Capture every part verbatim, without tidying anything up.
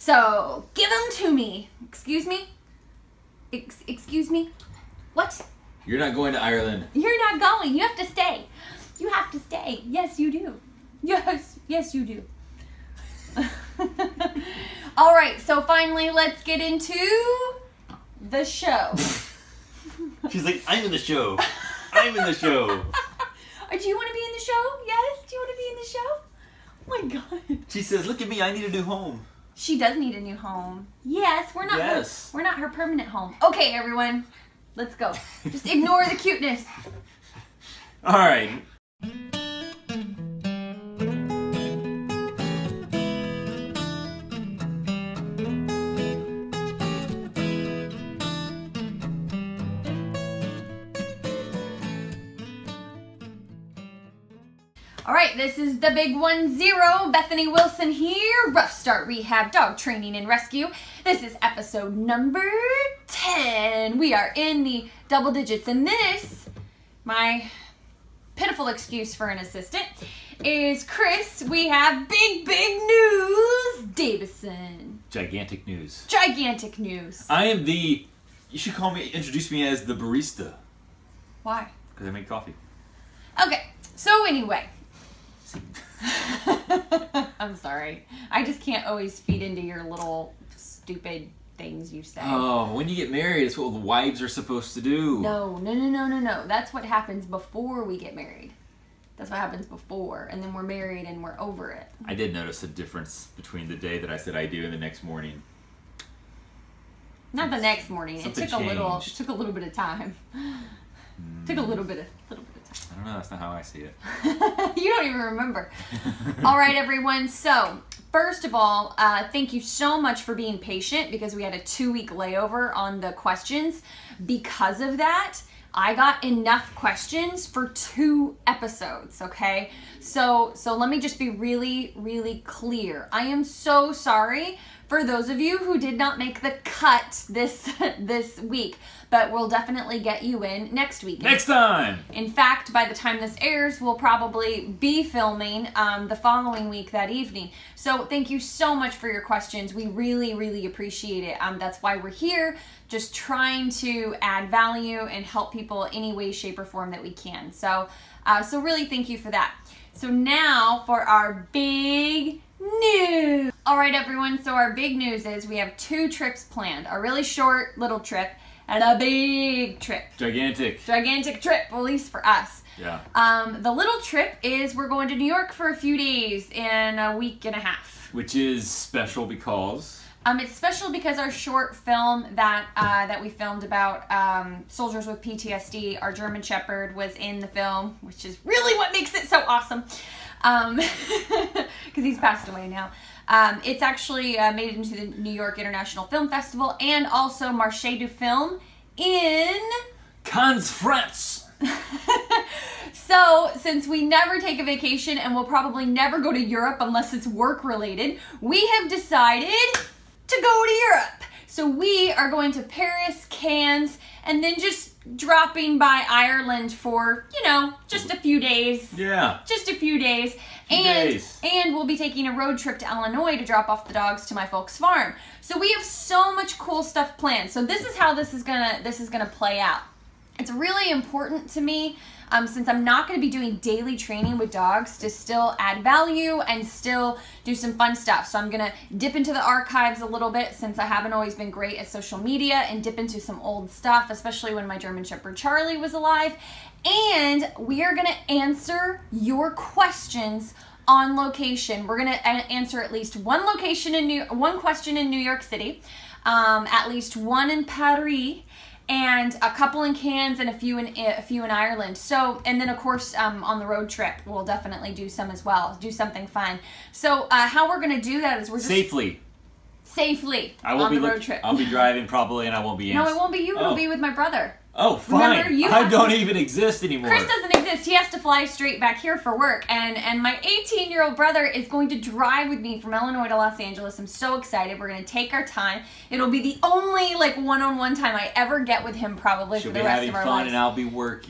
So, give them to me. Excuse me? Ex excuse me? What? You're not going to Ireland. You're not going. You have to stay. You have to stay. Yes, you do. Yes, yes, you do. All right, so finally, let's get into the show. She's like, I'm in the show. I'm in the show. Do you want to be in the show? Yes? Do you want to be in the show? Oh my God. She says, look at me, I need a new home. She does need a new home. Yes, we're not Yes. her, we're not her permanent home. Okay, everyone. Let's go. Just ignore the cuteness. All right. All right, this is the big one zero. Bethany Wilson here. Ruff Start Rehab Dog Training and Rescue. This is episode number ten. We are in the double digits, and this, my pitiful excuse for an assistant, is Chris. We have big, big news. Davison. Gigantic news. Gigantic news. I am the, you should call me, introduce me as the barista. Why? Because I make coffee. Okay, so anyway. I'm sorry. I just can't always feed into your little stupid things you say. Oh, when you get married, it's what the wives are supposed to do. No, no, no, no, no, no. That's what happens before we get married. That's what happens before, and then we're married and we're over it. I did notice a difference between the day that I said I do and the next morning. Not the next morning. It Something took a little. It changed. took a little bit of time. Mm. Took a little bit of little bit of time. I don't know, that's not how I see it. You don't even remember. All right, everyone. So, first of all, uh, thank you so much for being patient because we had a two-week layover on the questions. Because of that, I got enough questions for two episodes, okay? So, so let me just be really, really clear. I am so sorry for those of you who did not make the cut this this week, but we'll definitely get you in next week. Next time! In fact, by the time this airs, we'll probably be filming um, the following week that evening. So thank you so much for your questions. We really, really appreciate it. Um, that's why we're here, just trying to add value and help people any way, shape, or form that we can. So, uh, so really thank you for that. So now for our big news. All right, everyone. So our big news is we have two trips planned. A really short little trip and a big trip. Gigantic. Gigantic trip, at least for us. Yeah. Um, the little trip is we're going to New York for a few days in a week and a half. Which is special because... Um, it's special because our short film that uh, that we filmed about um, soldiers with P T S D, our German Shepherd was in the film, which is really what makes it so awesome. Um, because he's passed away now. Um, it's actually uh, made it into the New York International Film Festival and also Marché du Film in... Cannes, France! So, since we never take a vacation and we'll probably never go to Europe unless it's work-related, we have decided to go to Europe. So we are going to Paris, Cannes, and then just dropping by Ireland for, you know, just a few days. Yeah. Just a few days. Few and days. and we'll be taking a road trip to Illinois to drop off the dogs to my folks' farm. So we have so much cool stuff planned. So this is how this is gonna this is gonna play out. It's really important to me, um, since I'm not going to be doing daily training with dogs, to still add value and still do some fun stuff. So I'm going to dip into the archives a little bit, since I haven't always been great at social media, and dip into some old stuff, especially when my German Shepherd Charlie was alive. And we are going to answer your questions on location. We're going to answer at least one location in New one question in New York City, um, at least one in Paris, and a couple in Cannes, and a few in a few in Ireland. So, and then of course um, on the road trip, we'll definitely do some as well. Do something fun. So, uh, how we're gonna do that is we're just Safely. Safely I will on be the road look, trip. I'll be driving probably, and I won't be. No, it won't be you. It'll Oh. be with my brother. Oh, fine. Remember, you I have don't to- even exist anymore. Chris doesn't exist. He has to fly straight back here for work. And and my eighteen-year-old brother is going to drive with me from Illinois to Los Angeles. I'm so excited. We're going to take our time. It'll be the only like one-on-one time I ever get with him probably She'll for be the rest having of our fun, lives. and I'll be working.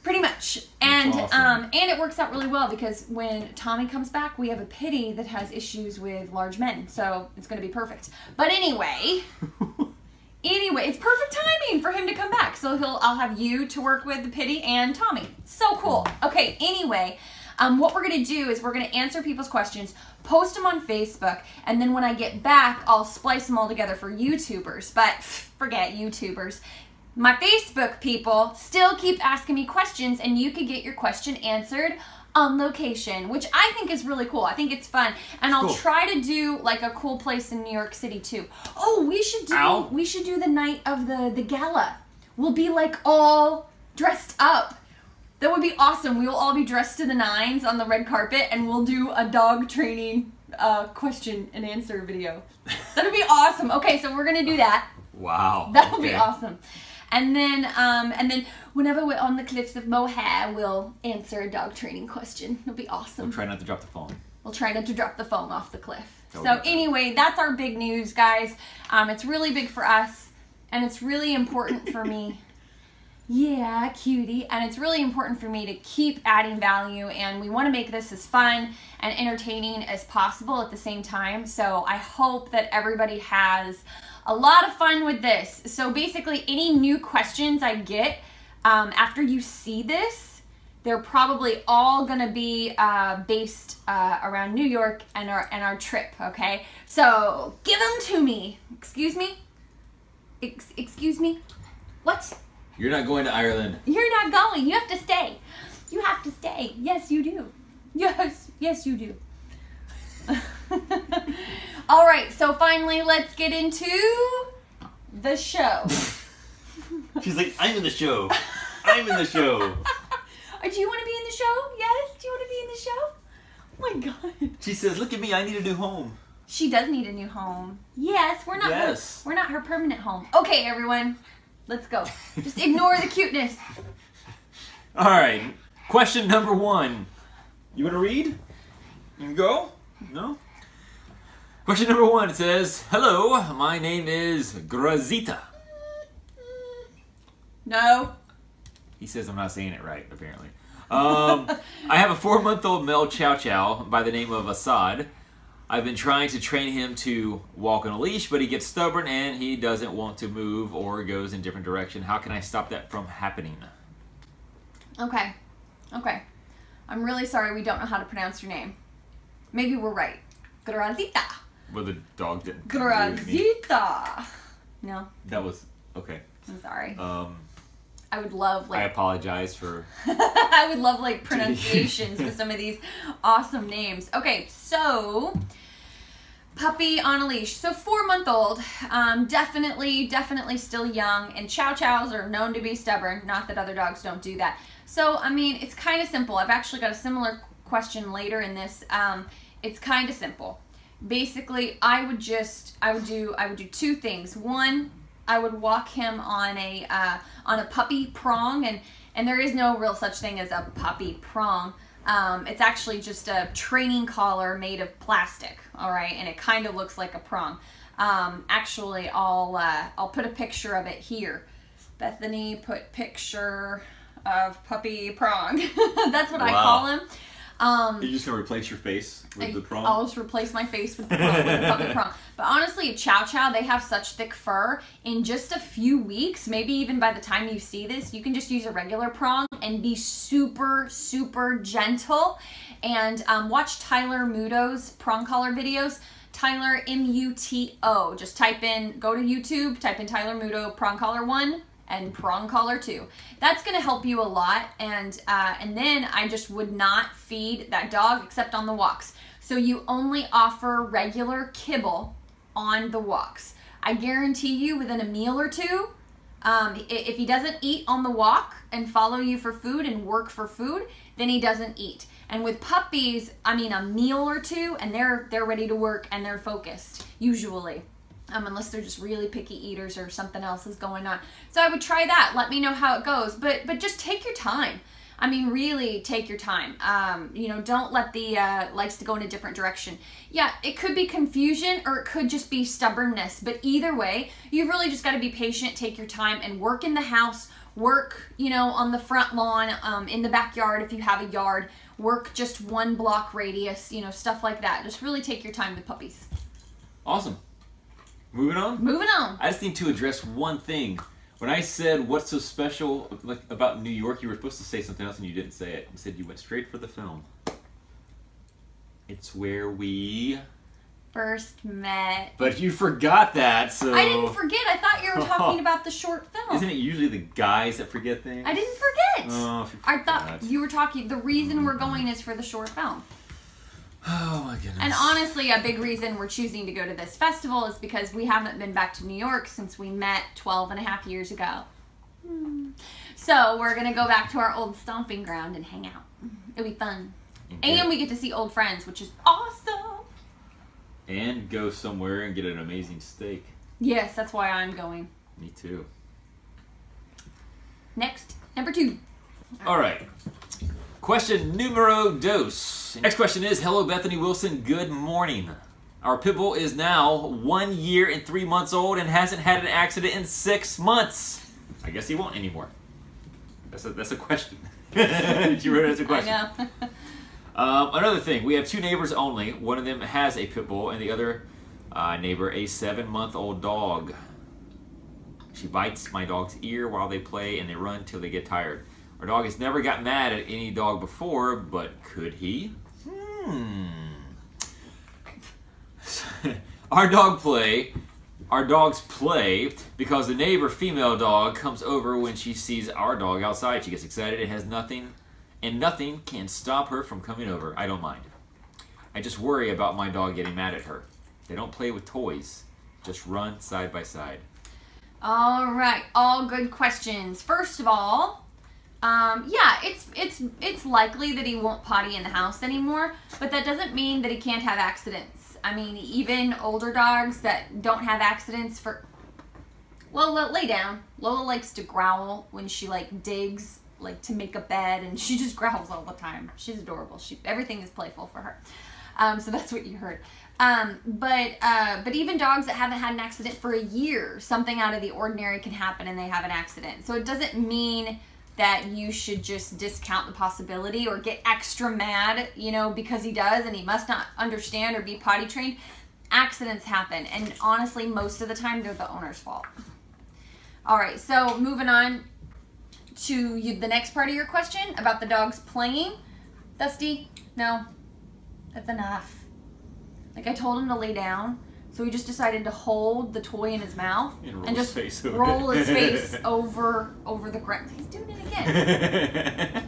Pretty much. And awesome. um, and it works out really well because when Tommy comes back, we have a pitty that has issues with large men. So it's going to be perfect. But anyway, anyway, it's perfect timing for him to come back. So he'll I'll have you to work with the pitty and Tommy. So cool. Okay, anyway, um, what we're going to do is we're going to answer people's questions, post them on Facebook, and then when I get back, I'll splice them all together for YouTubers. But forget YouTubers. My Facebook people still keep asking me questions, and you could get your question answered on location, which I think is really cool. I think it's fun, and I'll cool. try to do like a cool place in New York City too. Oh, we should do Ow. we should do the night of the the gala. We'll be like all dressed up. That would be awesome. We will all be dressed to the nines on the red carpet, and we'll do a dog training uh, question and answer video. That'd be awesome. Okay, so we're gonna do that. Wow. That'll okay. be awesome. And then, um, and then whenever we're on the cliffs of Moher, we'll answer a dog training question. It'll be awesome. We'll try not to drop the phone. We'll try not to drop the phone off the cliff. That So anyway, that's our big news, guys. Um, it's really big for us, and it's really important for me. Yeah, cutie. And it's really important for me to keep adding value, and we want to make this as fun and entertaining as possible at the same time. So I hope that everybody has a lot of fun with this. So basically, any new questions I get um, after you see this, they're probably all gonna be uh, based uh, around New York and our and our trip. Okay, so give them to me. Excuse me. Ex excuse me. What? You're not going to Ireland. You're not going. You have to stay. You have to stay. Yes, you do. Yes, yes, you do. All right, so finally, let's get into the show. She's like, I'm in the show. I'm in the show. Do you want to be in the show? Yes? Do you want to be in the show? Oh my God. She says, look at me, I need a new home. She does need a new home. Yes, we're not. Yes. Her, we're not her permanent home. Okay, everyone, let's go. Just ignore the cuteness. All right, question number one. You want to read? You can go? No? Question number one says, hello, my name is Grazita. No. He says I'm not saying it right, apparently. Um, I have a four-month-old male chow chow by the name of Assad. I've been trying to train him to walk on a leash, but he gets stubborn and he doesn't want to move or goes in a different direction. How can I stop that from happening? Okay. Okay. I'm really sorry we don't know how to pronounce your name. Maybe we're right. Grazita. Well, the dog didn't agree with me. Grazita. No, That was, okay. I'm sorry. Um, I would love I like apologize for... I would love like pronunciations with some of these awesome names. Okay, so puppy on a leash. So four month old, um, definitely, definitely still young, and chow chows are known to be stubborn. Not that other dogs don't do that. So, I mean, it's kind of simple. I've actually got a similar question later in this. Um, it's kind of simple. Basically, I would just, I would do, I would do two things. One, I would walk him on a, uh, on a puppy prong, and, and there is no real such thing as a puppy prong. Um, it's actually just a training collar made of plastic, all right, and it kind of looks like a prong. Um, actually, I'll, uh, I'll put a picture of it here. Bethany put picture of puppy prong. That's what wow. I call him. Um, You're just going to replace your face with I, the prong? I'll just replace my face with the, prong, with the puppy prong. But honestly, a chow chow, they have such thick fur. In just a few weeks, maybe even by the time you see this, you can just use a regular prong and be super, super gentle. And um, watch Tyler Muto's prong collar videos. Tyler, M U T O. Just type in, go to YouTube, type in Tyler Muto prong collar one and prong collar two. That's gonna help you a lot. And uh, and then I just would not feed that dog except on the walks. So you only offer regular kibble on the walks. I guarantee you within a meal or two, um, if he doesn't eat on the walk and follow you for food and work for food, then he doesn't eat. And with puppies, I mean a meal or two and they're they're ready to work and they're focused, usually. Um, unless they're just really picky eaters or something else is going on. So I would try that. Let me know how it goes. But but just take your time. I mean, really take your time. Um, you know, don't let the uh, likes to go in a different direction. Yeah, it could be confusion or it could just be stubbornness. But either way, you've really just got to be patient, take your time, and work in the house, work, you know, on the front lawn, um, in the backyard if you have a yard, work just one block radius, you know, stuff like that. Just really take your time with puppies. Awesome. Moving on? Moving on. I just need to address one thing. When I said what's so special like about New York, you were supposed to say something else and you didn't say it. You said you went straight for the film. It's where we first met. But you forgot that, so I didn't forget. I thought you were talking about the short film. Isn't it usually the guys that forget things? I didn't forget. Oh, if you I thought you were talking. The reason we're going is for the short film. Oh my goodness. And honestly, a big reason we're choosing to go to this festival is because we haven't been back to New York since we met twelve and a half years ago. So we're going to go back to our old stomping ground and hang out. It'll be fun. Okay. And we get to see old friends, which is awesome. And go somewhere and get an amazing steak. Yes, that's why I'm going. Me too. Next, number two. All right. Question numero dos. Next question is, hello Bethany Wilson, good morning. Our pitbull is now one year and three months old and hasn't had an accident in six months. I guess he won't anymore. That's a, that's a question. She wrote it as a question. I know. um, another thing, we have two neighbors only. One of them has a pitbull and the other uh, neighbor a seven-month-old dog. She bites my dog's ear while they play and they run till they get tired. Our dog has never got mad at any dog before, but could he? Hmm. Our dog play, our dogs play because the neighbor female dog comes over when she sees our dog outside. She gets excited and has nothing, and nothing can stop her from coming over. I don't mind. I just worry about my dog getting mad at her. They don't play with toys, just run side by side. All right, all good questions. First of all, Um, yeah, it's it's it's likely that he won't potty in the house anymore, but that doesn't mean that he can't have accidents. I mean, even older dogs that don't have accidents for... Lola, lay down. Lola likes to growl when she, like, digs, like, to make a bed, and she just growls all the time. She's adorable. She Everything is playful for her. Um, so that's what you heard. Um, but uh, but even dogs that haven't had an accident for a year, something out of the ordinary can happen and they have an accident. So it doesn't mean that you should just discount the possibility or get extra mad, you know, because he does and he must not understand or be potty trained. Accidents happen, and honestly, most of the time, they're the owner's fault. All right, so moving on to you, the next part of your question about the dogs playing. Dusty, no, that's enough. Like, I told him to lay down, so he just decided to hold the toy in his mouth and, and just his roll his face over over the ground. He's doing it again.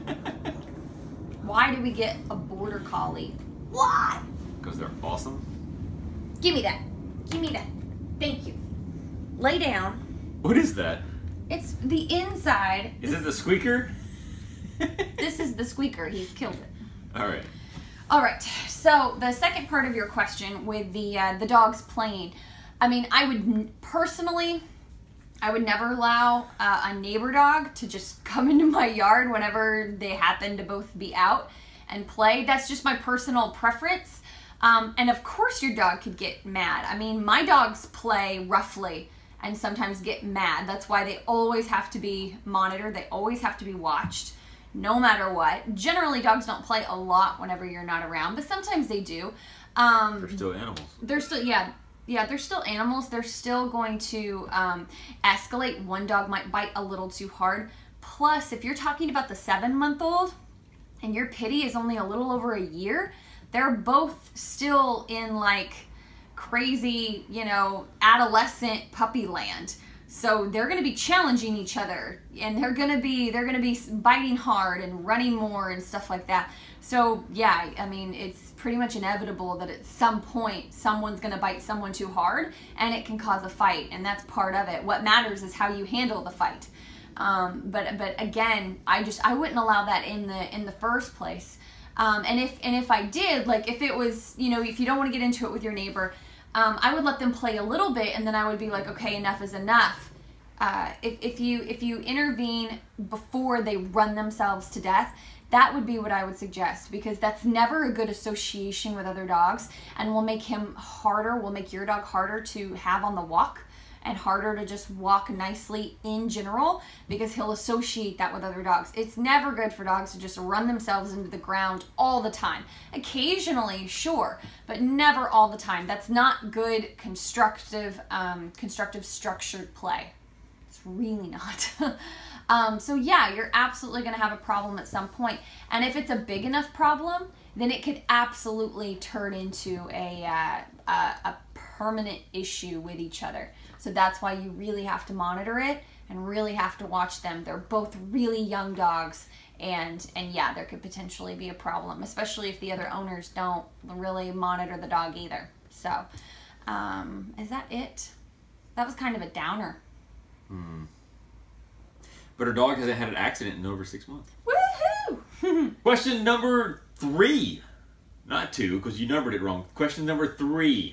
Why do we get a border collie? Why? Because they're awesome. Give me that. Give me that. Thank you. Lay down. What is that? It's the inside. Is it the squeaker? This is the squeaker. He's killed it. All right. All right, so the second part of your question with the uh, the dogs playing, I mean, I would personally, I would never allow uh, a neighbor dog to just come into my yard whenever they happen to both be out and play. That's just my personal preference. Um, and of course your dog could get mad. I mean, my dogs play roughly and sometimes get mad. That's why they always have to be monitored. They always have to be watched. No matter what. Generally, dogs don't play a lot whenever you're not around, but sometimes they do. Um, they're still animals. They're still, yeah, yeah, they're still animals. They're still going to um, escalate. One dog might bite a little too hard. Plus, if you're talking about the seven-month-old and your pitty is only a little over a year, they're both still in, like, crazy, you know, adolescent puppy land. So they're going to be challenging each other, and they're going to be they're going to be biting hard and running more and stuff like that. So yeah, I mean, it's pretty much inevitable that at some point someone's going to bite someone too hard, and it can cause a fight, and that's part of it. What matters is how you handle the fight. Um, but but again, I just I wouldn't allow that in the in the first place. Um, and if and if I did, like if it was, you know, if you don't want to get into it with your neighbor. Um, I would let them play a little bit, and then I would be like, okay, enough is enough. Uh, if, if you if you intervene before they run themselves to death, that would be what I would suggest, because that's never a good association with other dogs and will make him harder, will make your dog harder to have on the walk and harder to just walk nicely in general, because he'll associate that with other dogs. It's never good for dogs to just run themselves into the ground all the time. Occasionally, sure, but never all the time. That's not good constructive, um, constructive structured play. It's really not. um, so yeah, you're absolutely gonna have a problem at some point. And if it's a big enough problem, then it could absolutely turn into a, uh, a, a permanent issue with each other. So that's why you really have to monitor it and really have to watch them. They're both really young dogs, and and yeah, there could potentially be a problem, especially if the other owners don't really monitor the dog either. So um, is that it? That was kind of a downer. Hmm. But her dog hasn't had an accident in over six months. Woohoo! Question number three. Not two, because you numbered it wrong. Question number three.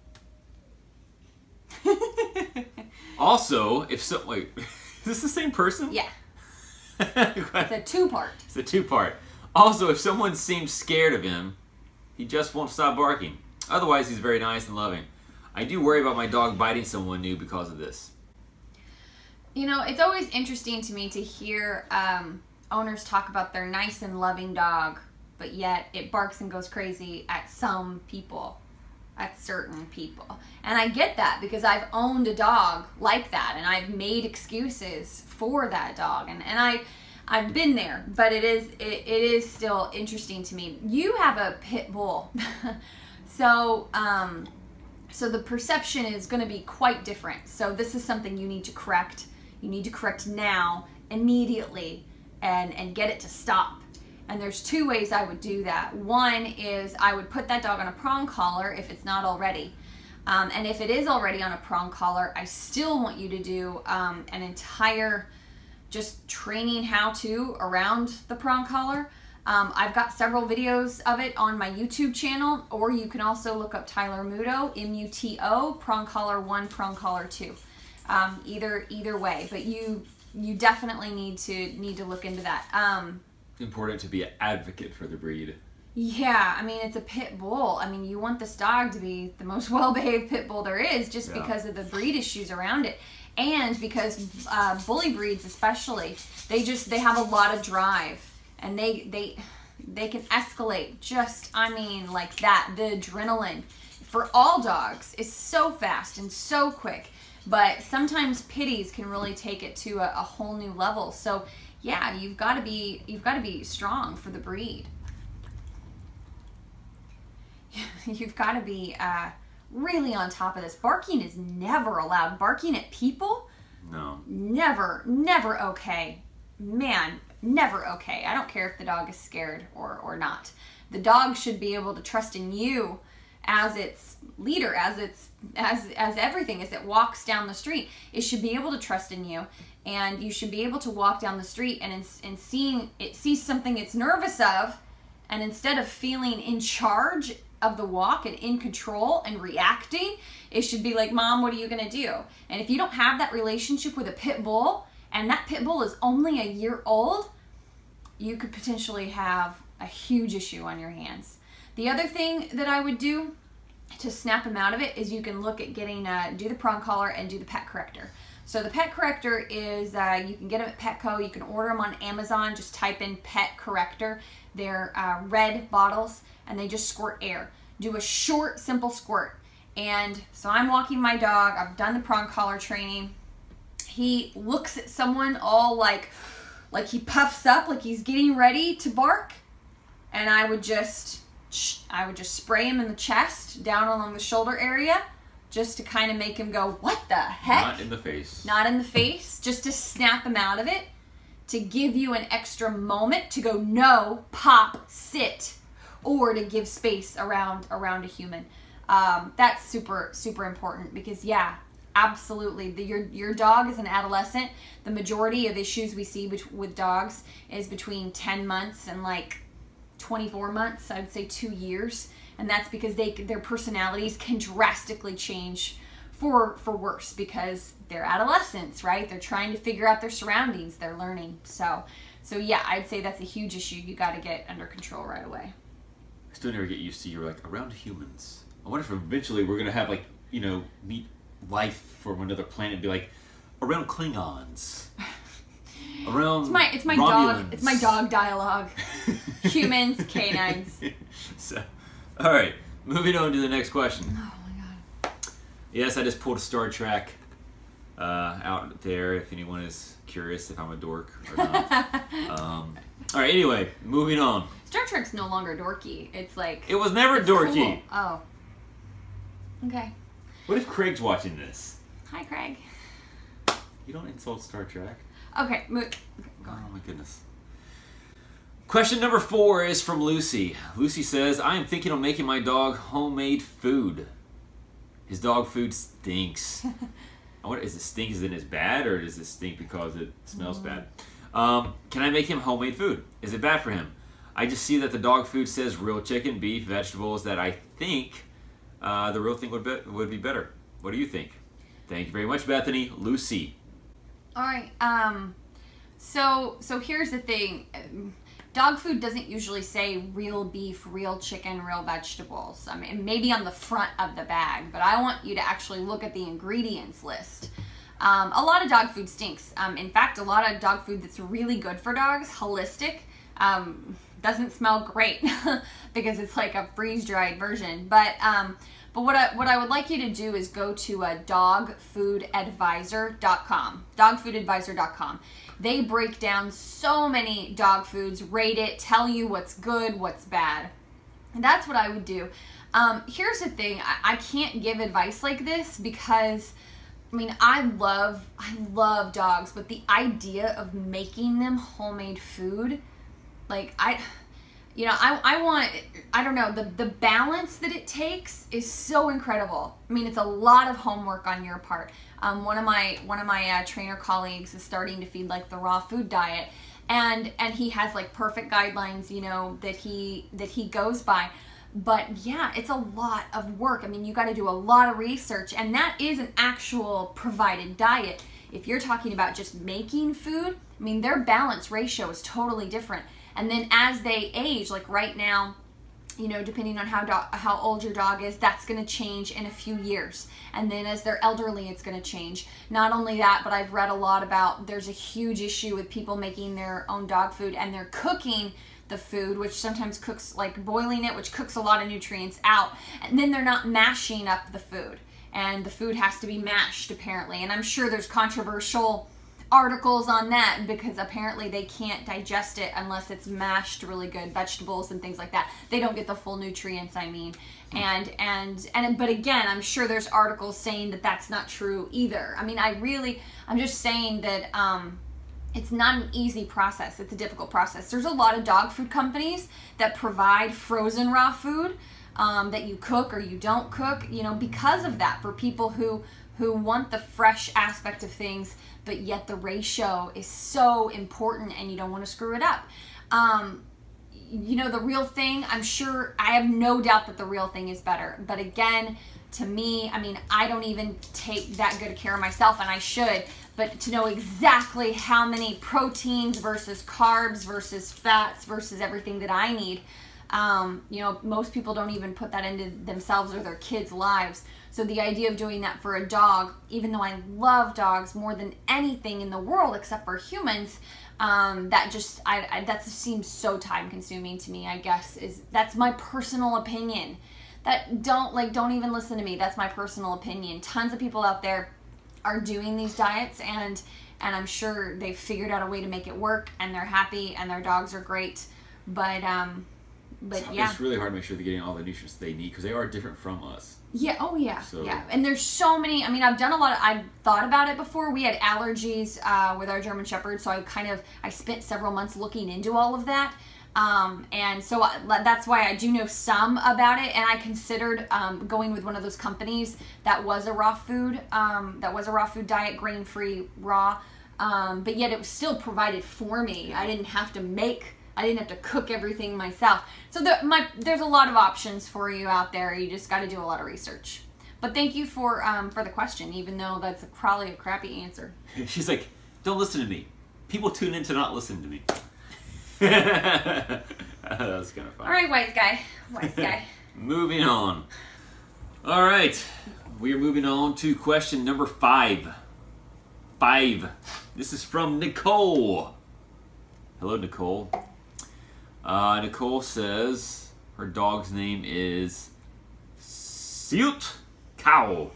Also, if so, wait, is this the same person? Yeah. It's a two-part. It's a two-part. Also, if someone seems scared of him, he just won't stop barking. Otherwise, he's very nice and loving. I do worry about my dog biting someone new because of this. You know, it's always interesting to me to hear um, owners talk about their nice and loving dog, but yet it barks and goes crazy at some people. At certain people. And I get that, because I've owned a dog like that, and I've made excuses for that dog, and, and I, I've been there, but it is it, it is still interesting to me. You have a pit bull. so um, so the perception is going to be quite different. So this is something you need to correct. You need to correct now, immediately, and, and get it to stop. And there's two ways I would do that. One is I would put that dog on a prong collar if it's not already. Um, and if it is already on a prong collar, I still want you to do um, an entire just training how-to around the prong collar. Um, I've got several videos of it on my YouTube channel, or you can also look up Tyler Muto, M U T O, prong collar one, prong collar two. Um, either either way, but you you definitely need to need to look into that. Um, Important to be an advocate for the breed. Yeah, I mean, it's a pit bull. I mean, you want this dog to be the most well-behaved pit bull there is, just yeah. because of the breed issues around it. And because uh, bully breeds especially, they just, they have a lot of drive. And they, they, they can escalate just, I mean, like that. The adrenaline for all dogs is so fast and so quick. But sometimes pitties can really take it to a, a whole new level. So yeah, you've got to be you've got to be strong for the breed. You've got to be uh, really on top of this. Barking is never allowed. Barking at people? No. Never, never okay. Man, never okay. I don't care if the dog is scared or, or not. The dog should be able to trust in you as its leader, as its as as everything, as it walks down the street. It should be able to trust in you, and you should be able to walk down the street and in, and seeing it sees something it's nervous of, and instead of feeling in charge of the walk and in control and reacting, it should be like, Mom, what are you gonna do? And if you don't have that relationship with a pit bull, and that pit bull is only a year old, you could potentially have a huge issue on your hands. The other thing that I would do to snap him out of it is you can look at getting, uh, do the prong collar and do the pet corrector. So the pet corrector is, uh, you can get them at Petco, you can order them on Amazon, just type in pet corrector. They're uh, red bottles and they just squirt air. Do a short, simple squirt. And so I'm walking my dog, I've done the prong collar training. He looks at someone all like, like he puffs up, like he's getting ready to bark. And I would just... I would just spray him in the chest, down along the shoulder area, just to kind of make him go, what the heck? Not in the face. Not in the face, just to snap him out of it, to give you an extra moment to go, no, pop, sit, or to give space around around a human. Um, that's super, super important because, yeah, absolutely. The, your, your dog is an adolescent. The majority of issues we see bet- with dogs is between ten months and like twenty-four months, I would say two years, and that's because they their personalities can drastically change for for worse, because they're adolescents, right? They're trying to figure out their surroundings, they're learning. So, so yeah, I'd say that's a huge issue you got to get under control right away. I still never get used to you're like around humans. I wonder if eventually we're gonna have like, you know, meet life from another planet and be like around Klingons. Around it's my it's my Romulans. dog it's my dog dialogue. Humans, canines. So, all right, moving on to the next question. Oh my god. Yes, I just pulled a Star Trek uh, out there. If anyone is curious if I'm a dork or not. um, all right. Anyway, moving on. Star Trek's no longer dorky. It's like it was never it's dorky. Cool. Oh. Okay. What if Craig's watching this? Hi, Craig. You don't insult Star Trek. Okay, move. Okay, go oh on. my goodness. Question number four is from Lucy. Lucy says, I am thinking of making my dog homemade food. His dog food stinks. I wonder, is it stink as in it's bad, or does it stink because it smells mm. bad? Um, can I make him homemade food? Is it bad for him? I just see that the dog food says real chicken, beef, vegetables, that I think uh, the real thing would be, would be better. What do you think? Thank you very much, Bethany. Lucy. All right. Um, so so here's the thing. Dog food doesn't usually say real beef, real chicken, real vegetables. I mean, maybe on the front of the bag, but I want you to actually look at the ingredients list. Um, a lot of dog food stinks. Um, in fact, a lot of dog food that's really good for dogs, holistic, um, doesn't smell great because it's like a freeze-dried version. But um, but what I what I would like you to do is go to uh, dog food advisor dot com. dog food advisor dot com. They break down so many dog foods, rate it, tell you what's good, what's bad. And that's what I would do. Um, here's the thing, I, I can't give advice like this because, I mean, I love, I love dogs, but the idea of making them homemade food, like, I, you know, I, I want, I don't know, the, the balance that it takes is so incredible. I mean, it's a lot of homework on your part. Um, one of my one of my uh, trainer colleagues is starting to feed like the raw food diet, and and he has like perfect guidelines, you know, that he that he goes by. But yeah, it's a lot of work. I mean, you got to do a lot of research, and that is an actual provided diet. If you're talking about just making food, I mean, their balance ratio is totally different. And then as they age, like right now, you know, depending on how do how old your dog is, that's going to change in a few years. And then as they're elderly, it's going to change. Not only that, but I've read a lot about there's a huge issue with people making their own dog food and they're cooking the food, which sometimes cooks, like boiling it, which cooks a lot of nutrients out. And then they're not mashing up the food. And the food has to be mashed, apparently. And I'm sure there's controversial articles on that because apparently they can't digest it unless it's mashed really good, vegetables and things like that. They don't get the full nutrients, I mean. And and and but again, I'm sure there's articles saying that that's not true either. I mean, I really, I'm just saying that um, it's not an easy process. It's a difficult process. There's a lot of dog food companies that provide frozen raw food um, that you cook or you don't cook, you know, because of that, for people who who want the fresh aspect of things, but yet the ratio is so important and you don't want to screw it up. Um, you know, the real thing, I'm sure, I have no doubt that the real thing is better. But again, to me, I mean, I don't even take that good care of myself, and I should, but to know exactly how many proteins versus carbs versus fats versus everything that I need, um, you know, most people don't even put that into themselves or their kids' lives. So the idea of doing that for a dog, even though I love dogs more than anything in the world except for humans, um, that just, I, I, that seems so time consuming to me, I guess, is, that's my personal opinion. That don't, like, don't even listen to me. That's my personal opinion. Tons of people out there are doing these diets, and, and I'm sure they've figured out a way to make it work, and they're happy, and their dogs are great. But, um, but it's, yeah. It's really hard to make sure they're getting all the nutrients they need because they are different from us. Yeah, oh yeah, so. yeah. And there's so many, I mean, I've done a lot of, I've thought about it before. We had allergies uh, with our German Shepherd, so I kind of, I spent several months looking into all of that. Um, and so I, that's why I do know some about it, and I considered um, going with one of those companies that was a raw food, um, that was a raw food diet, grain-free, raw, um, but yet it was still provided for me. I didn't have to make I didn't have to cook everything myself. So the, my, there's a lot of options for you out there. You just got to do a lot of research. But thank you for um, for the question, even though that's probably a crappy answer. She's like, don't listen to me. People tune in to not listen to me. That was kind of fun. All right, wise guy. Wise guy. Moving on. All right. We are moving on to question number five. Five. This is from Nicole. Hello, Nicole. Uh, Nicole says her dog's name is Siut Cow.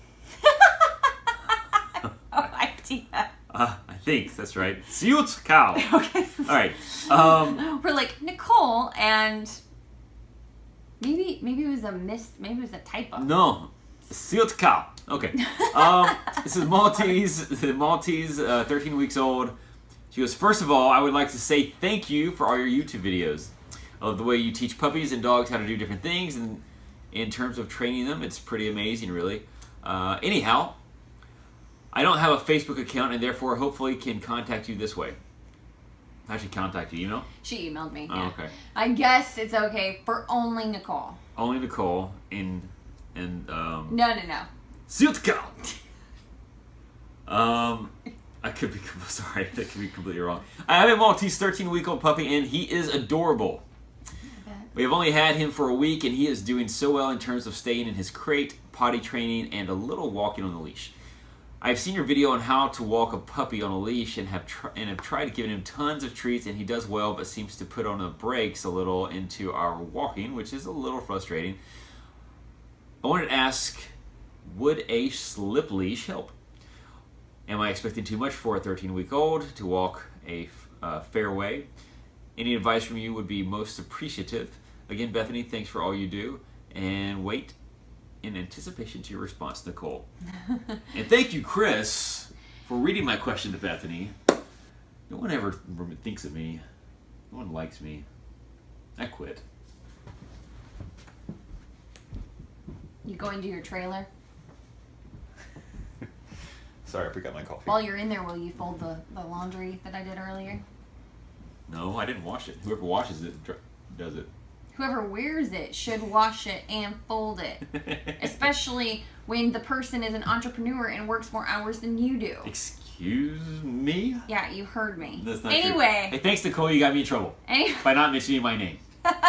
No idea. Uh, I think that's right. Siut Cow. Okay. All right. Um, We're like Nicole, and maybe maybe it was a miss. Maybe it was a typo. no. Siut Cow. Okay. Um, this is Maltese. Maltese, uh, thirteen weeks old. She goes, first of all, I would like to say thank you for all your YouTube videos. I love the way you teach puppies and dogs how to do different things, and in terms of training them, it's pretty amazing, really. Uh, anyhow, I don't have a Facebook account, and therefore, hopefully, can contact you this way. How'd she contact you? Email? She emailed me. Oh, Yeah. okay. I guess it's okay for only Nicole. Only Nicole and and um. No, no, no. Siut Cow. Um. I could be sorry. That could be completely wrong. I have a Maltese thirteen-week-old puppy, and he is adorable. We have only had him for a week, and he is doing so well in terms of staying in his crate, potty training, and a little walking on the leash. I've seen your video on how to walk a puppy on a leash, and have tr and have tried giving him tons of treats, and he does well, but seems to put on the brakes a little into our walking, which is a little frustrating. I wanted to ask, would a slip leash help? Am I expecting too much for a thirteen-week-old to walk a uh, fair way? Any advice from you would be most appreciative. Again, Bethany, thanks for all you do, and wait in anticipation to your response, Nicole. And thank you, Chris, for reading my question to Bethany. No one ever thinks of me. No one likes me. I quit. You go into your trailer. Sorry, I forgot my coffee. While you're in there, will you fold the, the laundry that I did earlier? No, I didn't wash it. Whoever washes it dr- does it. Whoever wears it should wash it and fold it. Especially when the person is an entrepreneur and works more hours than you do. Excuse me? Yeah, you heard me. That's not anyway. True. Hey, thanks, Nicole. You got me in trouble. Any- by not mentioning my name.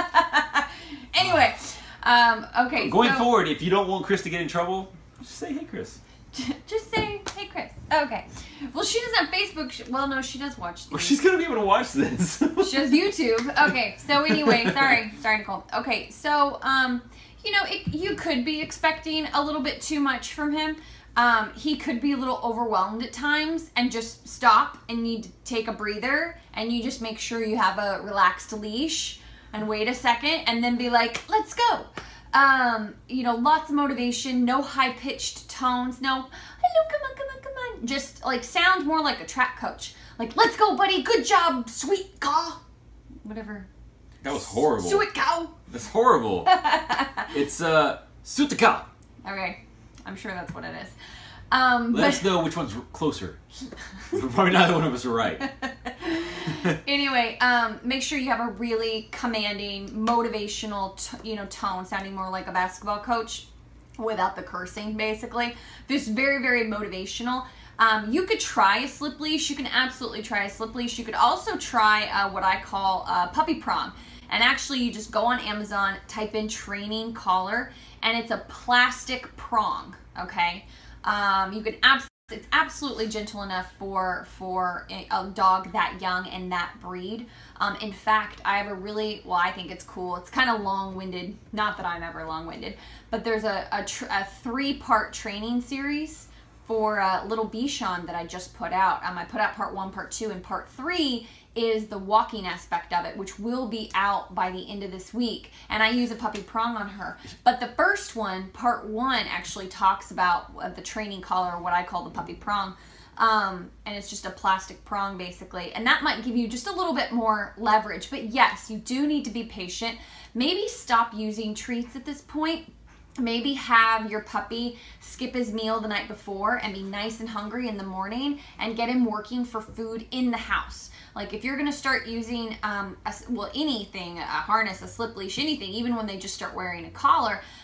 Anyway. Um, okay. Going so, forward, if you don't want Chris to get in trouble, just say, hey, Chris. Just say, hey, Chris. Okay. Well, she doesn't have Facebook. She, well, no, she does watch these. Well, she's going to be able to watch this. She has YouTube. Okay. So anyway, sorry. Sorry, Nicole. Okay. So, um, you know, it, you could be expecting a little bit too much from him. Um, he could be a little overwhelmed at times and just stop and need to take a breather, and you just make sure you have a relaxed leash and wait a second and then be like, let's go. Um, you know, lots of motivation, no high-pitched tones, no, hello, come on, come on, come on. Just, like, sound more like a track coach. Like, let's go, buddy, good job, sweet cow. Whatever. That was horrible. Sweet cow. That's horrible. It's, uh, Sweet cow. Okay, I'm sure that's what it is. Um, Let but... us know which one's closer. Probably neither one of us are right. Anyway, um, make sure you have a really commanding, motivational, t you know, tone, sounding more like a basketball coach without the cursing, basically. Just very, very motivational. Um, you could try a slip leash. You can absolutely try a slip leash. You could also try uh, what I call uh, puppy prong. And actually, you just go on Amazon, type in training collar, and it's a plastic prong, okay? Um, you can absolutely, it's absolutely gentle enough for for a, a dog that young and that breed. Um, in fact, I have a really, well, I think it's cool. It's kind of long-winded. Not that I'm ever long-winded, but there's a, a, tr a three-part training series for uh, little Bichon that I just put out. Um, I put out part one, part two, and part three is the walking aspect of it, which will be out by the end of this week. And I use a puppy prong on her. But the first one, part one, actually talks about uh, the training collar, or what I call the puppy prong. Um, and it's just a plastic prong, basically. And that might give you just a little bit more leverage. But yes, you do need to be patient. Maybe stop using treats at this point. Maybe have your puppy skip his meal the night before and be nice and hungry in the morning, and get him working for food in the house. Like if you're going to start using, um, a, well, anything, a harness, a slip leash, anything, even when they just start wearing a collar,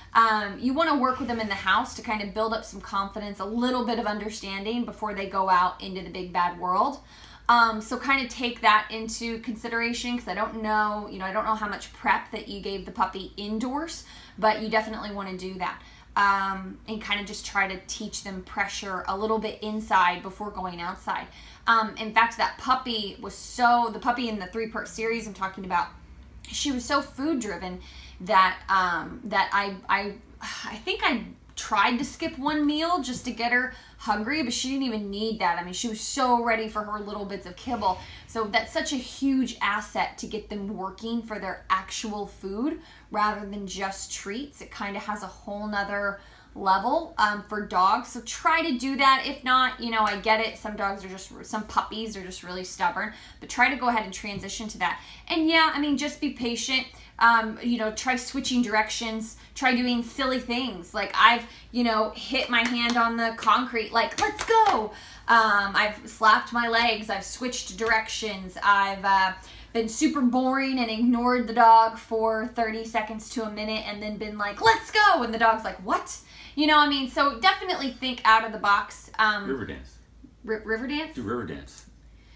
Um, you want to work with them in the house to kind of build up some confidence, a little bit of understanding before they go out into the big bad world. Um, so kind of take that into consideration, because I don't know, you know, I don't know how much prep that you gave the puppy indoors, but you definitely want to do that. Um, and kind of just try to teach them pressure a little bit inside before going outside. Um, in fact, that puppy was so, the puppy in the three-part series I'm talking about, she was so food driven that um, that I, I, I think I tried to skip one meal just to get her hungry, but she didn't even need that. I mean, she was so ready for her little bits of kibble. So that's such a huge asset to get them working for their actual food rather than just treats. It kind of has a whole nother level um, for dogs. So try to do that. If not, you know, I get it. Some dogs are just, some puppies are just really stubborn, but try to go ahead and transition to that. And yeah, I mean, just be patient. Um, you know, try switching directions, try doing silly things. Like I've, you know, hit my hand on the concrete, like, let's go. Um, I've slapped my legs. I've switched directions. I've uh, been super boring and ignored the dog for thirty seconds to a minute and then been like, let's go. And the dog's like, what? You know, I mean, so definitely think out of the box. Um, river dance. River dance? Do river dance.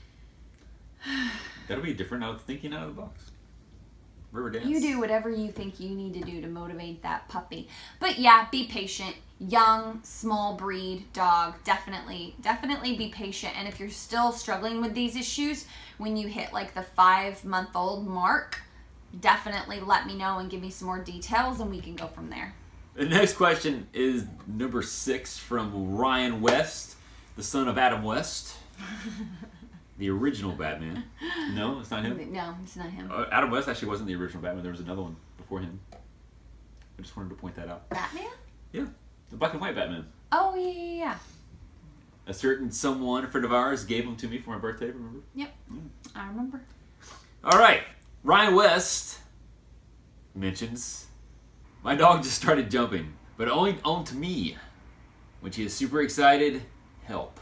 That'll be different out of thinking out of the box. River dance. You do whatever you think you need to do to motivate that puppy. But yeah, be patient. Young, small breed dog, definitely, definitely be patient. And if you're still struggling with these issues, when you hit like the five month old mark, definitely let me know and give me some more details and we can go from there. The next question is number six from Ryan West, the son of Adam West. The original Batman. No, it's not him? No, it's not him. Uh, Adam West actually wasn't the original Batman. There was another one before him. I just wanted to point that out. Batman? Yeah. The black and white Batman. Oh, yeah, yeah, yeah. A certain someone, a friend of ours, gave them to me for my birthday, remember? Yep. Mm. I remember. All right. Ryan West mentions, my dog just started jumping, but only onto me. When she is super excited, help.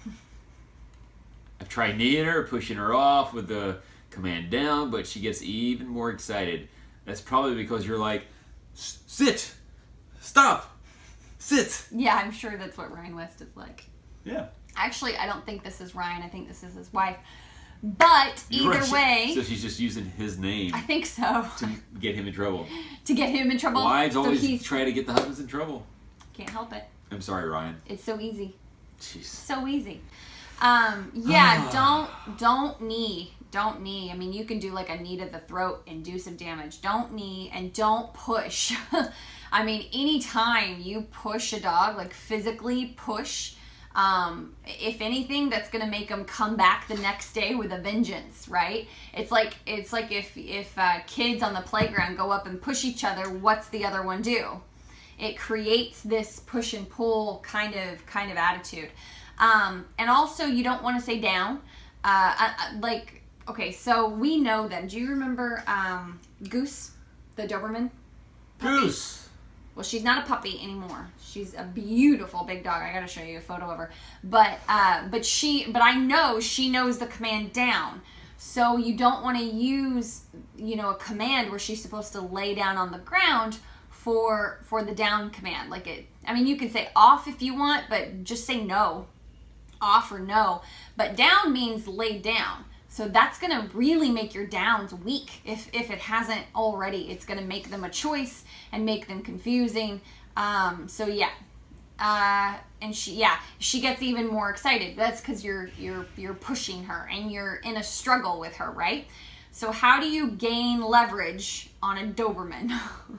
I've tried kneeing her, pushing her off with the command down, but she gets even more excited. That's probably because you're like, sit, stop, sit. Yeah, I'm sure that's what Ryan West is like. Yeah. Actually, I don't think this is Ryan. I think this is his wife. But either right. way... So she's just using his name. I think so. To get him in trouble. To get him in trouble? Wives so always he's... try to get the husbands in trouble. Can't help it. I'm sorry, Ryan. It's so easy. Jeez. So easy. Um, yeah, don't, don't knee. Don't knee. I mean, you can do like a knee to the throat and do some damage. Don't knee and don't push. I mean, anytime you push a dog, like physically push, um, if anything, that's going to make them come back the next day with a vengeance, right? It's like, it's like if, if uh, kids on the playground go up and push each other, what's the other one do? It creates this push and pull kind of, kind of attitude. Um, and also you don't want to say down, uh, I, I, like, okay, so we know them. Do you remember, um, Goose, the Doberman puppy? Goose! Well, she's not a puppy anymore. She's a beautiful big dog. I gotta show you a photo of her. But, uh, but she, but I know she knows the command down. So you don't want to use, you know, a command where she's supposed to lay down on the ground for, for the down command. Like it, I mean, you can say off if you want, but just say no. Off or no, but down means lay down. So that's going to really make your downs weak if, if it hasn't already. It's going to make them a choice and make them confusing. Um, so yeah, uh, and she, yeah, she gets even more excited. That's because you're, you're, you're pushing her and you're in a struggle with her, right? So how do you gain leverage on a Doberman?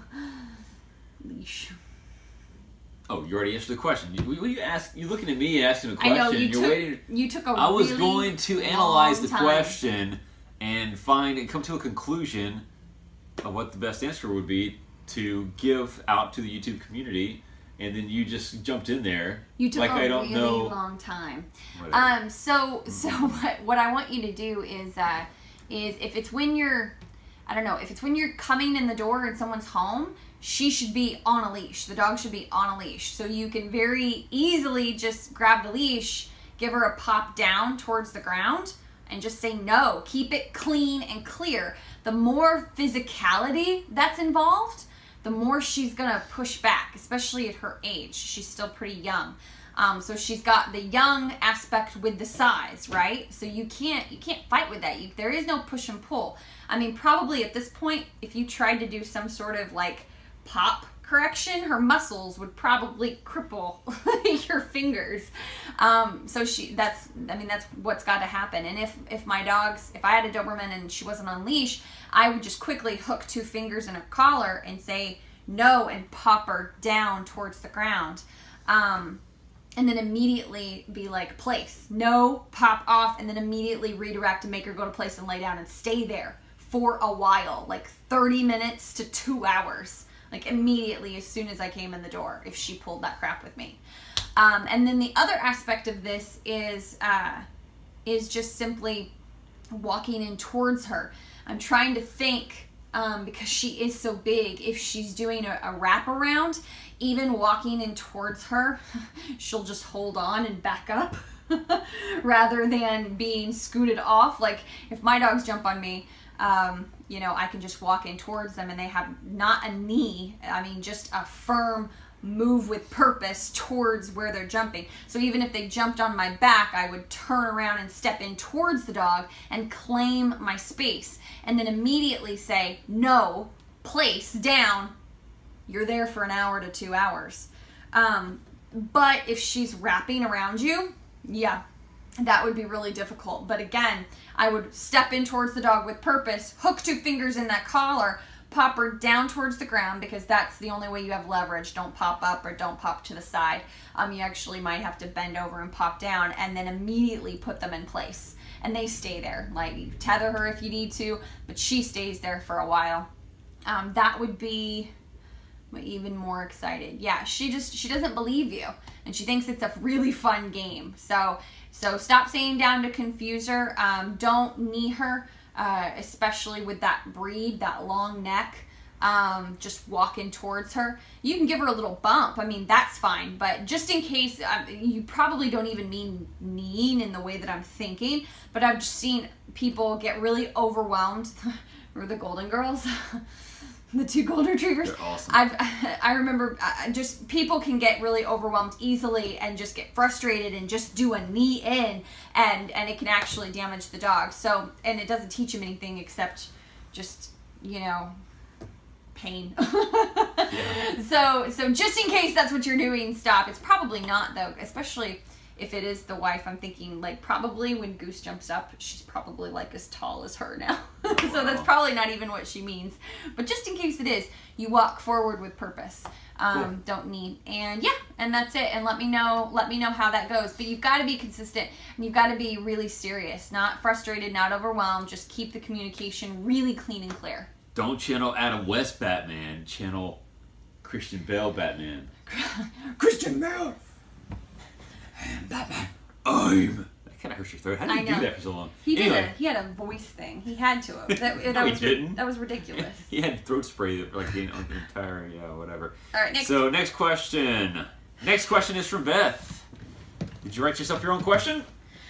Leash. Oh, you already answered the question. You, you ask, you're looking at me asking a question. I know, you you're took, waiting. you took a I was really going to analyze the time. question and find and come to a conclusion of what the best answer would be to give out to the YouTube community, and then you just jumped in there. You took like a I don't really know. long time. Whatever. Um. So so what what I want you to do is uh is if it's when you're, I don't know, if it's when you're coming in the door and someone's home, she should be on a leash. The dog should be on a leash. So you can very easily just grab the leash, give her a pop down towards the ground, and just say no. Keep it clean and clear. The more physicality that's involved, the more she's gonna push back, especially at her age. She's still pretty young. Um, so she's got the young aspect with the size, right? So you can't you can't fight with that. You, there is no push and pull. I mean, probably at this point, if you tried to do some sort of like pop correction, her muscles would probably cripple your fingers. Um, so she, that's, I mean, that's what's got to happen. And if, if my dogs, if I had a Doberman and she wasn't on leash, I would just quickly hook two fingers in her collar and say no and pop her down towards the ground. Um, and then immediately be like, place, no, pop off, and then immediately redirect and make her go to place and lay down and stay there for a while, like thirty minutes to two hours. Like immediately as soon as I came in the door, if she pulled that crap with me. Um, and then the other aspect of this is uh, is just simply walking in towards her. I'm trying to think, um, because she is so big, if she's doing a, a wraparound, even walking in towards her, she'll just hold on and back up rather than being scooted off. Like if my dogs jump on me, Um, you know, I can just walk in towards them and they have not a knee, I mean, just a firm move with purpose towards where they're jumping. So even if they jumped on my back, I would turn around and step in towards the dog and claim my space and then immediately say, no, place, down, you're there for an hour to two hours. Um, but if she's wrapping around you, yeah, that would be really difficult. But again, I would step in towards the dog with purpose, hook two fingers in that collar, pop her down towards the ground because that's the only way you have leverage. Don't pop up or don't pop to the side. Um, you actually might have to bend over and pop down and then immediately put them in place. And they stay there. Like you tether her if you need to, but she stays there for a while. Um, that would be even more excited. Yeah, she just, she doesn't believe you and she thinks it's a really fun game. So, so stop saying down to confuse her. Um, don't knee her, uh, especially with that breed, that long neck. Um, just walking towards her. You can give her a little bump. I mean, that's fine. But just in case, uh, you probably don't even mean kneeing in the way that I'm thinking. But I've just seen people get really overwhelmed. Remember the Golden Girls? The two golden retrievers. They're awesome. I've, I remember uh, just people can get really overwhelmed easily and just get frustrated and just do a knee in and, and it can actually damage the dog. So, and it doesn't teach them anything except just, you know, pain. Yeah. So, so just in case that's what you're doing, stop. It's probably not though, especially if it is the wife. I'm thinking like probably when Goose jumps up, she's probably like as tall as her now. Oh, so wow. That's probably not even what she means. But just in case it is, you walk forward with purpose. Um, cool. Don't knee. And yeah, and that's it. And let me know, let me know how that goes. But you've got to be consistent and you've got to be really serious, not frustrated, not overwhelmed. Just keep the communication really clean and clear. Don't channel Adam West Batman, channel Christian Bale Batman. Christian Bale! I'm Batman. I'm. That kind of hurts your throat. How did you do that for so long? He anyway. did. A, he had a voice thing. He had to. That, that no, was, he didn't. That was ridiculous. He had throat spray that like the entire yeah whatever. All right. Next. So next question. Next question is from Beth. Did you write yourself your own question?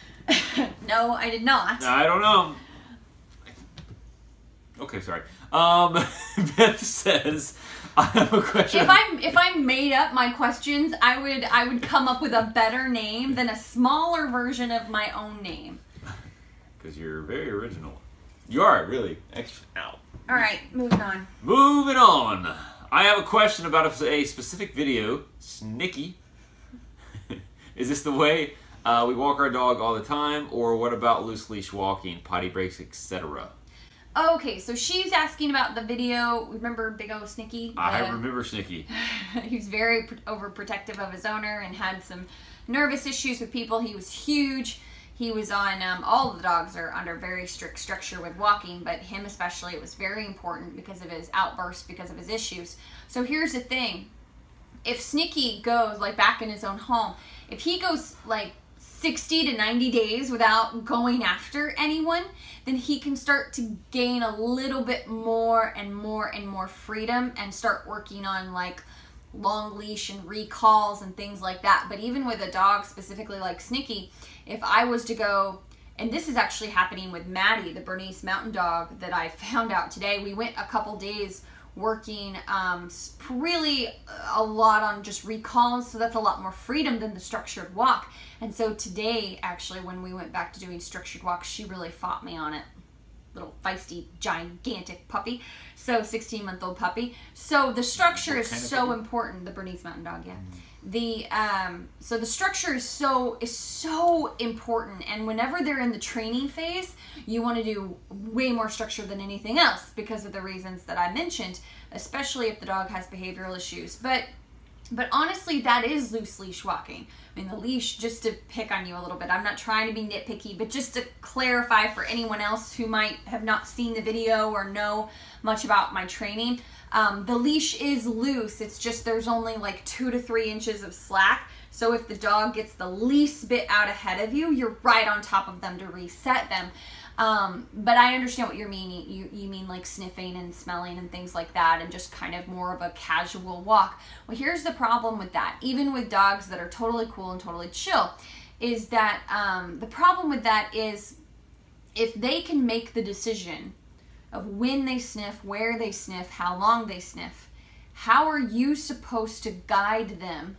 No, I did not. I don't know. Okay, sorry. Um, Beth says, I have a question. If I if I made up my questions, I would I would come up with a better name than a smaller version of my own name. Because you're very original. You are really. Extra. Ow. All right, moving on. Moving on. I have a question about a, a specific video. Snicky. Is this the way uh, we walk our dog all the time, or what about loose leash walking, potty breaks, et cetera? Okay, so she's asking about the video. Remember Big O Snicky? I The, remember Snicky. he was very overprotective of his owner and had some nervous issues with people. He was huge. He was on, um, all of the dogs are under very strict structure with walking, but him especially, it was very important because of his outbursts, because of his issues. So here's the thing. If Snicky goes, like back in his own home, if he goes like sixty to ninety days without going after anyone, then he can start to gain a little bit more and more and more freedom and start working on like long leash and recalls and things like that. But even with a dog specifically like Snicky, if I was to go, and this is actually happening with Maddie, the Bernese mountain dog that I found out today. We went a couple days working um, really a lot on just recalls, so that's a lot more freedom than the structured walk. And so today, actually, when we went back to doing structured walks, she really fought me on it. Little feisty, gigantic puppy. So sixteen month old puppy. So the structure is so important. The Bernese Mountain Dog, yeah. Mm. The um, so the structure is so is so important, and whenever they're in the training phase, you want to do way more structure than anything else because of the reasons that I mentioned, especially if the dog has behavioral issues. But But honestly, that is loose leash walking. I mean, the leash, just to pick on you a little bit, I'm not trying to be nitpicky, but just to clarify for anyone else who might have not seen the video or know much about my training, um, the leash is loose. It's just there's only like two to three inches of slack. So if the dog gets the least bit out ahead of you, you're right on top of them to reset them. Um, but I understand what you're meaning. You, you mean like sniffing and smelling and things like that, and just kind of more of a casual walk. Well, here's the problem with that. Even with dogs that are totally cool and totally chill, is that um, the problem with that is if they can make the decision of when they sniff, where they sniff, how long they sniff, how are you supposed to guide them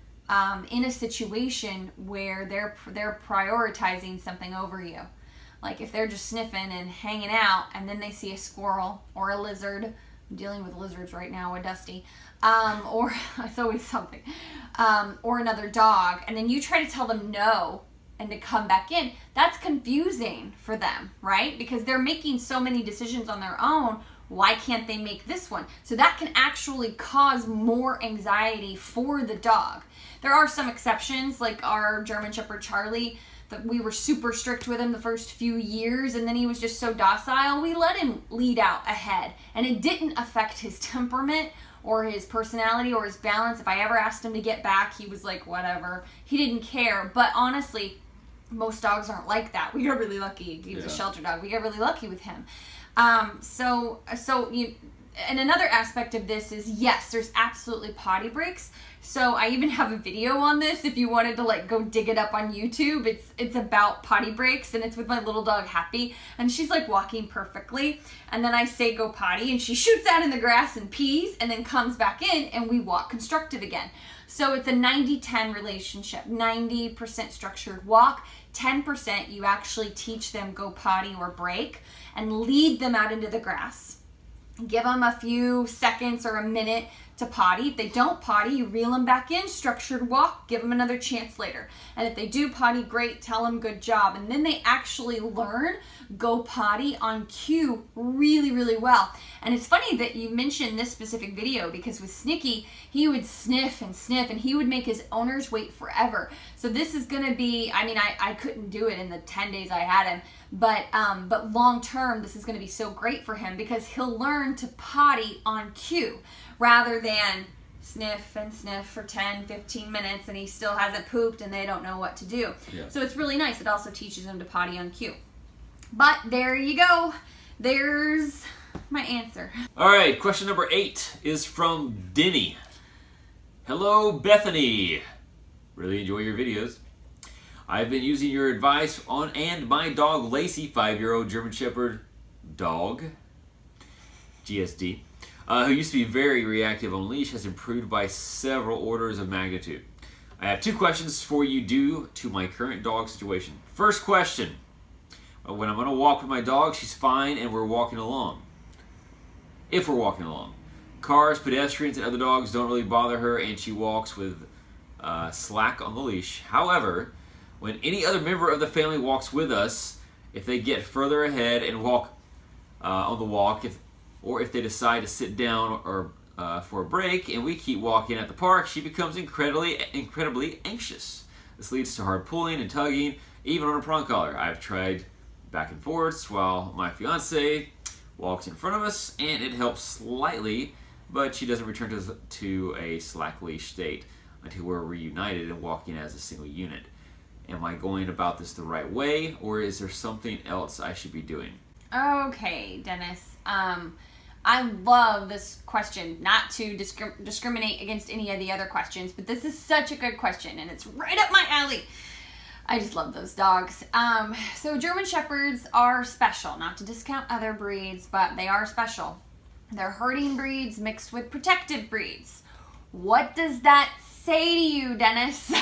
um, in a situation where they're, they're prioritizing something over you? Like if they're just sniffing and hanging out and then they see a squirrel or a lizard. I'm dealing with lizards right now with Dusty. Um, or it's always something. Um, or another dog. And then you try to tell them no and to come back in. That's confusing for them, right? Because they're making so many decisions on their own. Why can't they make this one? So that can actually cause more anxiety for the dog. There are some exceptions, like our German Shepherd Charlie. That we were super strict with him the first few years, and then he was just so docile. We let him lead out ahead, and it didn't affect his temperament or his personality or his balance. If I ever asked him to get back, he was like, whatever. He didn't care. But honestly, most dogs aren't like that. We got really lucky. He was yeah. a shelter dog. We got really lucky with him. Um, so, so you. And another aspect of this is, yes, there's absolutely potty breaks. So I even have a video on this if you wanted to like go dig it up on YouTube. It's it's about potty breaks, and it's with my little dog Happy, and she's like walking perfectly, and then I say go potty and she shoots out in the grass and pees and then comes back in and we walk constructive again. So it's a ninety ten relationship. ninety percent structured walk, ten percent you actually teach them go potty or break and lead them out into the grass. Give them a few seconds or a minute to potty. If they don't potty, you reel them back in, structured walk, give them another chance later. And if they do potty, great, tell them good job. And then they actually learn go potty on cue really, really well. And it's funny that you mentioned this specific video, because with Snicky, he would sniff and sniff and he would make his owners wait forever. So this is going to be, I mean, I, I couldn't do it in the ten days I had him, but, um, but long term, this is going to be so great for him because he'll learn to potty on cue rather than sniff and sniff for ten, fifteen minutes and he still hasn't pooped and they don't know what to do. Yeah. So it's really nice. It also teaches him to potty on cue. But there you go. There's my answer. All right, question number eight is from Denny. Hello, Bethany. Really enjoy your videos. I've been using your advice on and my dog Lacey, five-year-old German Shepherd dog, G S D, uh, who used to be very reactive on leash, has improved by several orders of magnitude. I have two questions for you due to my current dog situation. First question. When I'm going to walk with my dog, she's fine and we're walking along. If we're walking along. Cars, pedestrians, and other dogs don't really bother her and she walks with uh, slack on the leash. However, when any other member of the family walks with us, if they get further ahead and walk uh, on the walk, if, or if they decide to sit down or uh, for a break and we keep walking at the park, she becomes incredibly, incredibly anxious. This leads to hard pulling and tugging, even on a prong collar. I've tried back and forths while my fiance walks in front of us, and it helps slightly, but she doesn't return to, to a slack leash state until we're reunited and walking as a single unit. Am I going about this the right way, or is there something else I should be doing? Okay, Dennis. Um, I love this question, not to discrim discriminate against any of the other questions, but this is such a good question, and it's right up my alley. I just love those dogs. Um, so German Shepherds are special, not to discount other breeds, but they are special. They're herding breeds mixed with protective breeds. What does that say to you, Dennis?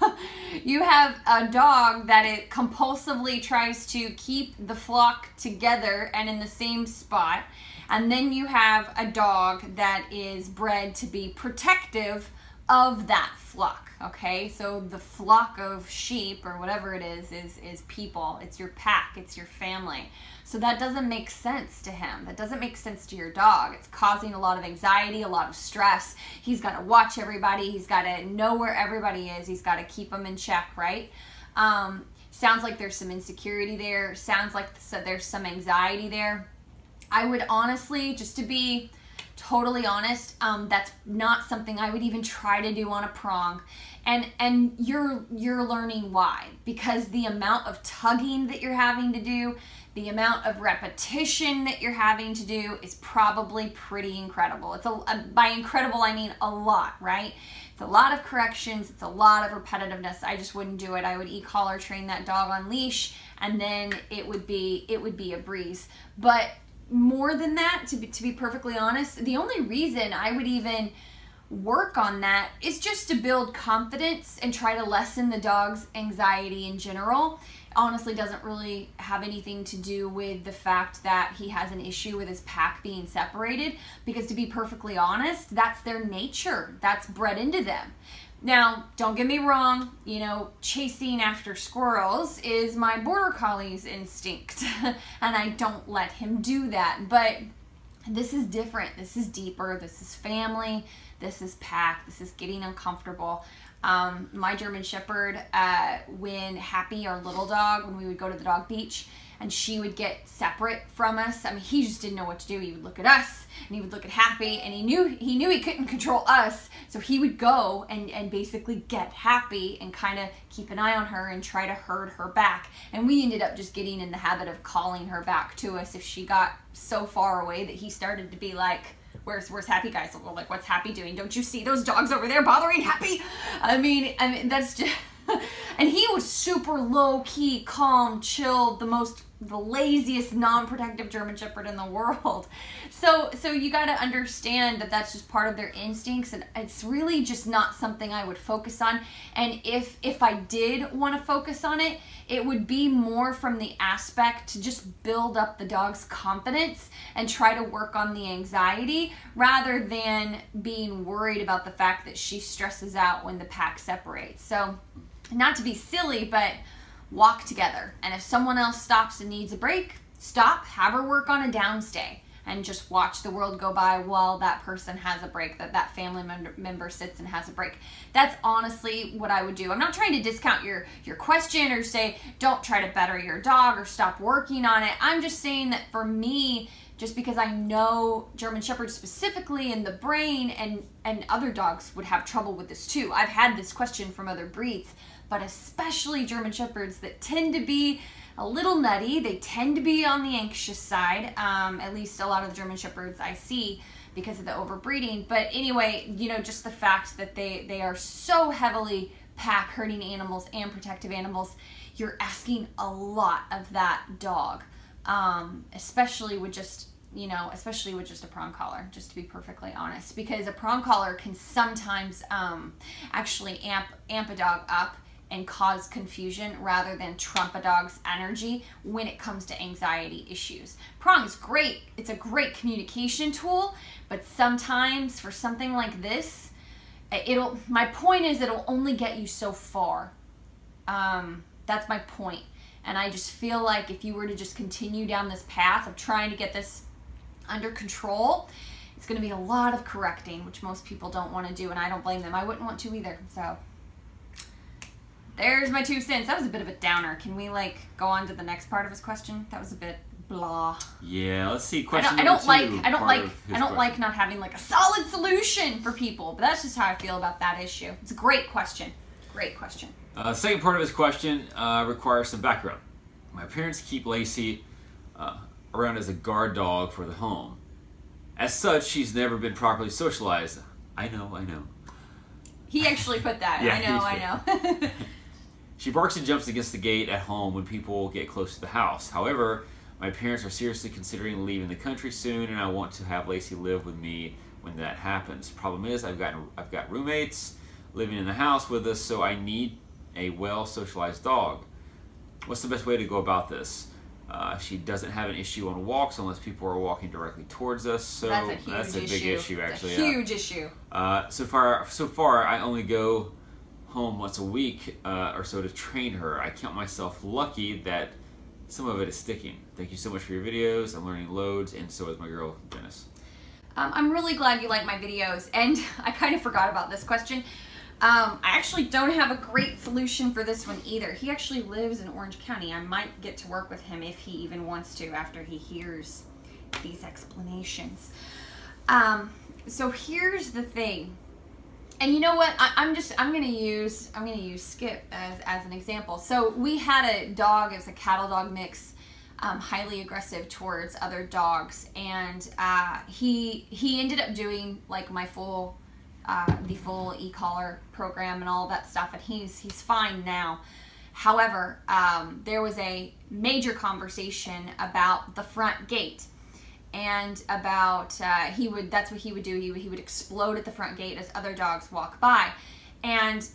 You have a dog that it compulsively tries to keep the flock together and in the same spot. And then you have a dog that is bred to be protective of that flock, okay? So the flock of sheep or whatever it is, is, is people. It's your pack, it's your family. So that doesn't make sense to him. That doesn't make sense to your dog. It's causing a lot of anxiety, a lot of stress. He's got to watch everybody. He's got to know where everybody is. He's got to keep them in check, right? Um, sounds like there's some insecurity there. Sounds like there's some anxiety there. I would honestly, just to be totally honest, um, that's not something I would even try to do on a prong. And and you're you're learning why. Because the amount of tugging that you're having to do, the amount of repetition that you're having to do is probably pretty incredible. It's a, a by incredible I mean a lot, right? It's a lot of corrections, it's a lot of repetitiveness. I just wouldn't do it. I would e-collar train that dog on leash, and then it would be it would be a breeze. But more than that, to be, to be perfectly honest, the only reason I would even work on that is just to build confidence and try to lessen the dog's anxiety in general. Honestly, doesn't really have anything to do with the fact that he has an issue with his pack being separated, because to be perfectly honest, that's their nature. That's bred into them. Now, don't get me wrong, you know, chasing after squirrels is my border collie's instinct, and I don't let him do that. But this is different. This is deeper. This is family. This is pack. This is getting uncomfortable. Um, my German Shepherd, uh, when Happy, our little dog, when we would go to the dog beach, and she would get separate from us. I mean, he just didn't know what to do. He would look at us, and he would look at Happy, and he knew he knew he couldn't control us, so he would go and, and basically get Happy and kind of keep an eye on her and try to herd her back. And we ended up just getting in the habit of calling her back to us if she got so far away that he started to be like, Where's where's Happy, guys? Well, like, what's Happy doing? Don't you see those dogs over there bothering Happy? I mean, I mean that's just. And he was super low key, calm, chill, the most, the laziest, non-protective German Shepherd in the world. So, so you got to understand that that's just part of their instincts, and it's really just not something I would focus on. And if if I did want to focus on it, it would be more from the aspect to just build up the dog's confidence and try to work on the anxiety, rather than being worried about the fact that she stresses out when the pack separates. So, not to be silly, but walk together. And if someone else stops and needs a break, stop, have her work on a downstay, and just watch the world go by while that person has a break, that that family member, member sits and has a break. That's honestly what I would do. I'm not trying to discount your, your question or say, don't try to better your dog or stop working on it. I'm just saying that for me, just because I know German Shepherds specifically in the brain, and, and other dogs would have trouble with this too. I've had this question from other breeds, but especially German Shepherds that tend to be a little nutty. They tend to be on the anxious side, um, at least a lot of the German Shepherds I see, because of the overbreeding. But anyway, you know, just the fact that they, they are so heavily pack herding animals and protective animals, you're asking a lot of that dog, um, especially with just, you know, especially with just a prong collar, just to be perfectly honest, because a prong collar can sometimes um, actually amp, amp a dog up and cause confusion rather than trump a dog's energy when it comes to anxiety issues. Prong is great. It's a great communication tool, but sometimes for something like this, it'll, my point is it'll only get you so far. Um, that's my point. And I just feel like if you were to just continue down this path of trying to get this under control, it's going to be a lot of correcting, which most people don't want to do, and I don't blame them. I wouldn't want to either. So there's my two cents. That was a bit of a downer. Can we like go on to the next part of his question? That was a bit blah. Yeah, let's see. Question I don't, I don't two, like. I don't like. I don't question. like not having like a solid solution for people. But that's just how I feel about that issue. It's a great question. Great question. Uh, second part of his question uh, requires some background. My parents keep Lacey uh, around as a guard dog for the home. As such, she's never been properly socialized. I know. I know. He actually put that. Yeah, I know. I know. She barks and jumps against the gate at home when people get close to the house. However, My parents are seriously considering leaving the country soon, and I want to have Lacey live with me when that happens. Problem is, I've got I've got roommates living in the house with us, so I need a well-socialized dog. What's the best way to go about this? Uh, she doesn't have an issue on walks unless people are walking directly towards us. So that's a, huge that's a big issue, issue, actually. It's a huge yeah. issue. Uh, so far, so far, I only go home once a week uh, or so to train her. I count myself lucky that some of it is sticking. Thank you so much for your videos. I'm learning loads, and so is my girl, Dennis. Um, I'm really glad you like my videos, and I kind of forgot about this question. Um, I actually don't have a great solution for this one either. He actually lives in Orange County. I might get to work with him if he even wants to after he hears these explanations. Um, so here's the thing. And you know what? I, I'm just, I'm going to use, I'm going to use Skip as, as an example. So we had a dog, it was a cattle dog mix, um, highly aggressive towards other dogs. And, uh, he, he ended up doing like my full, uh, the full e-collar program and all that stuff. And he's, he's fine now. However, um, there was a major conversation about the front gate. And about, uh, he would, that's what he would do, he would, he would explode at the front gate as other dogs walk by. And,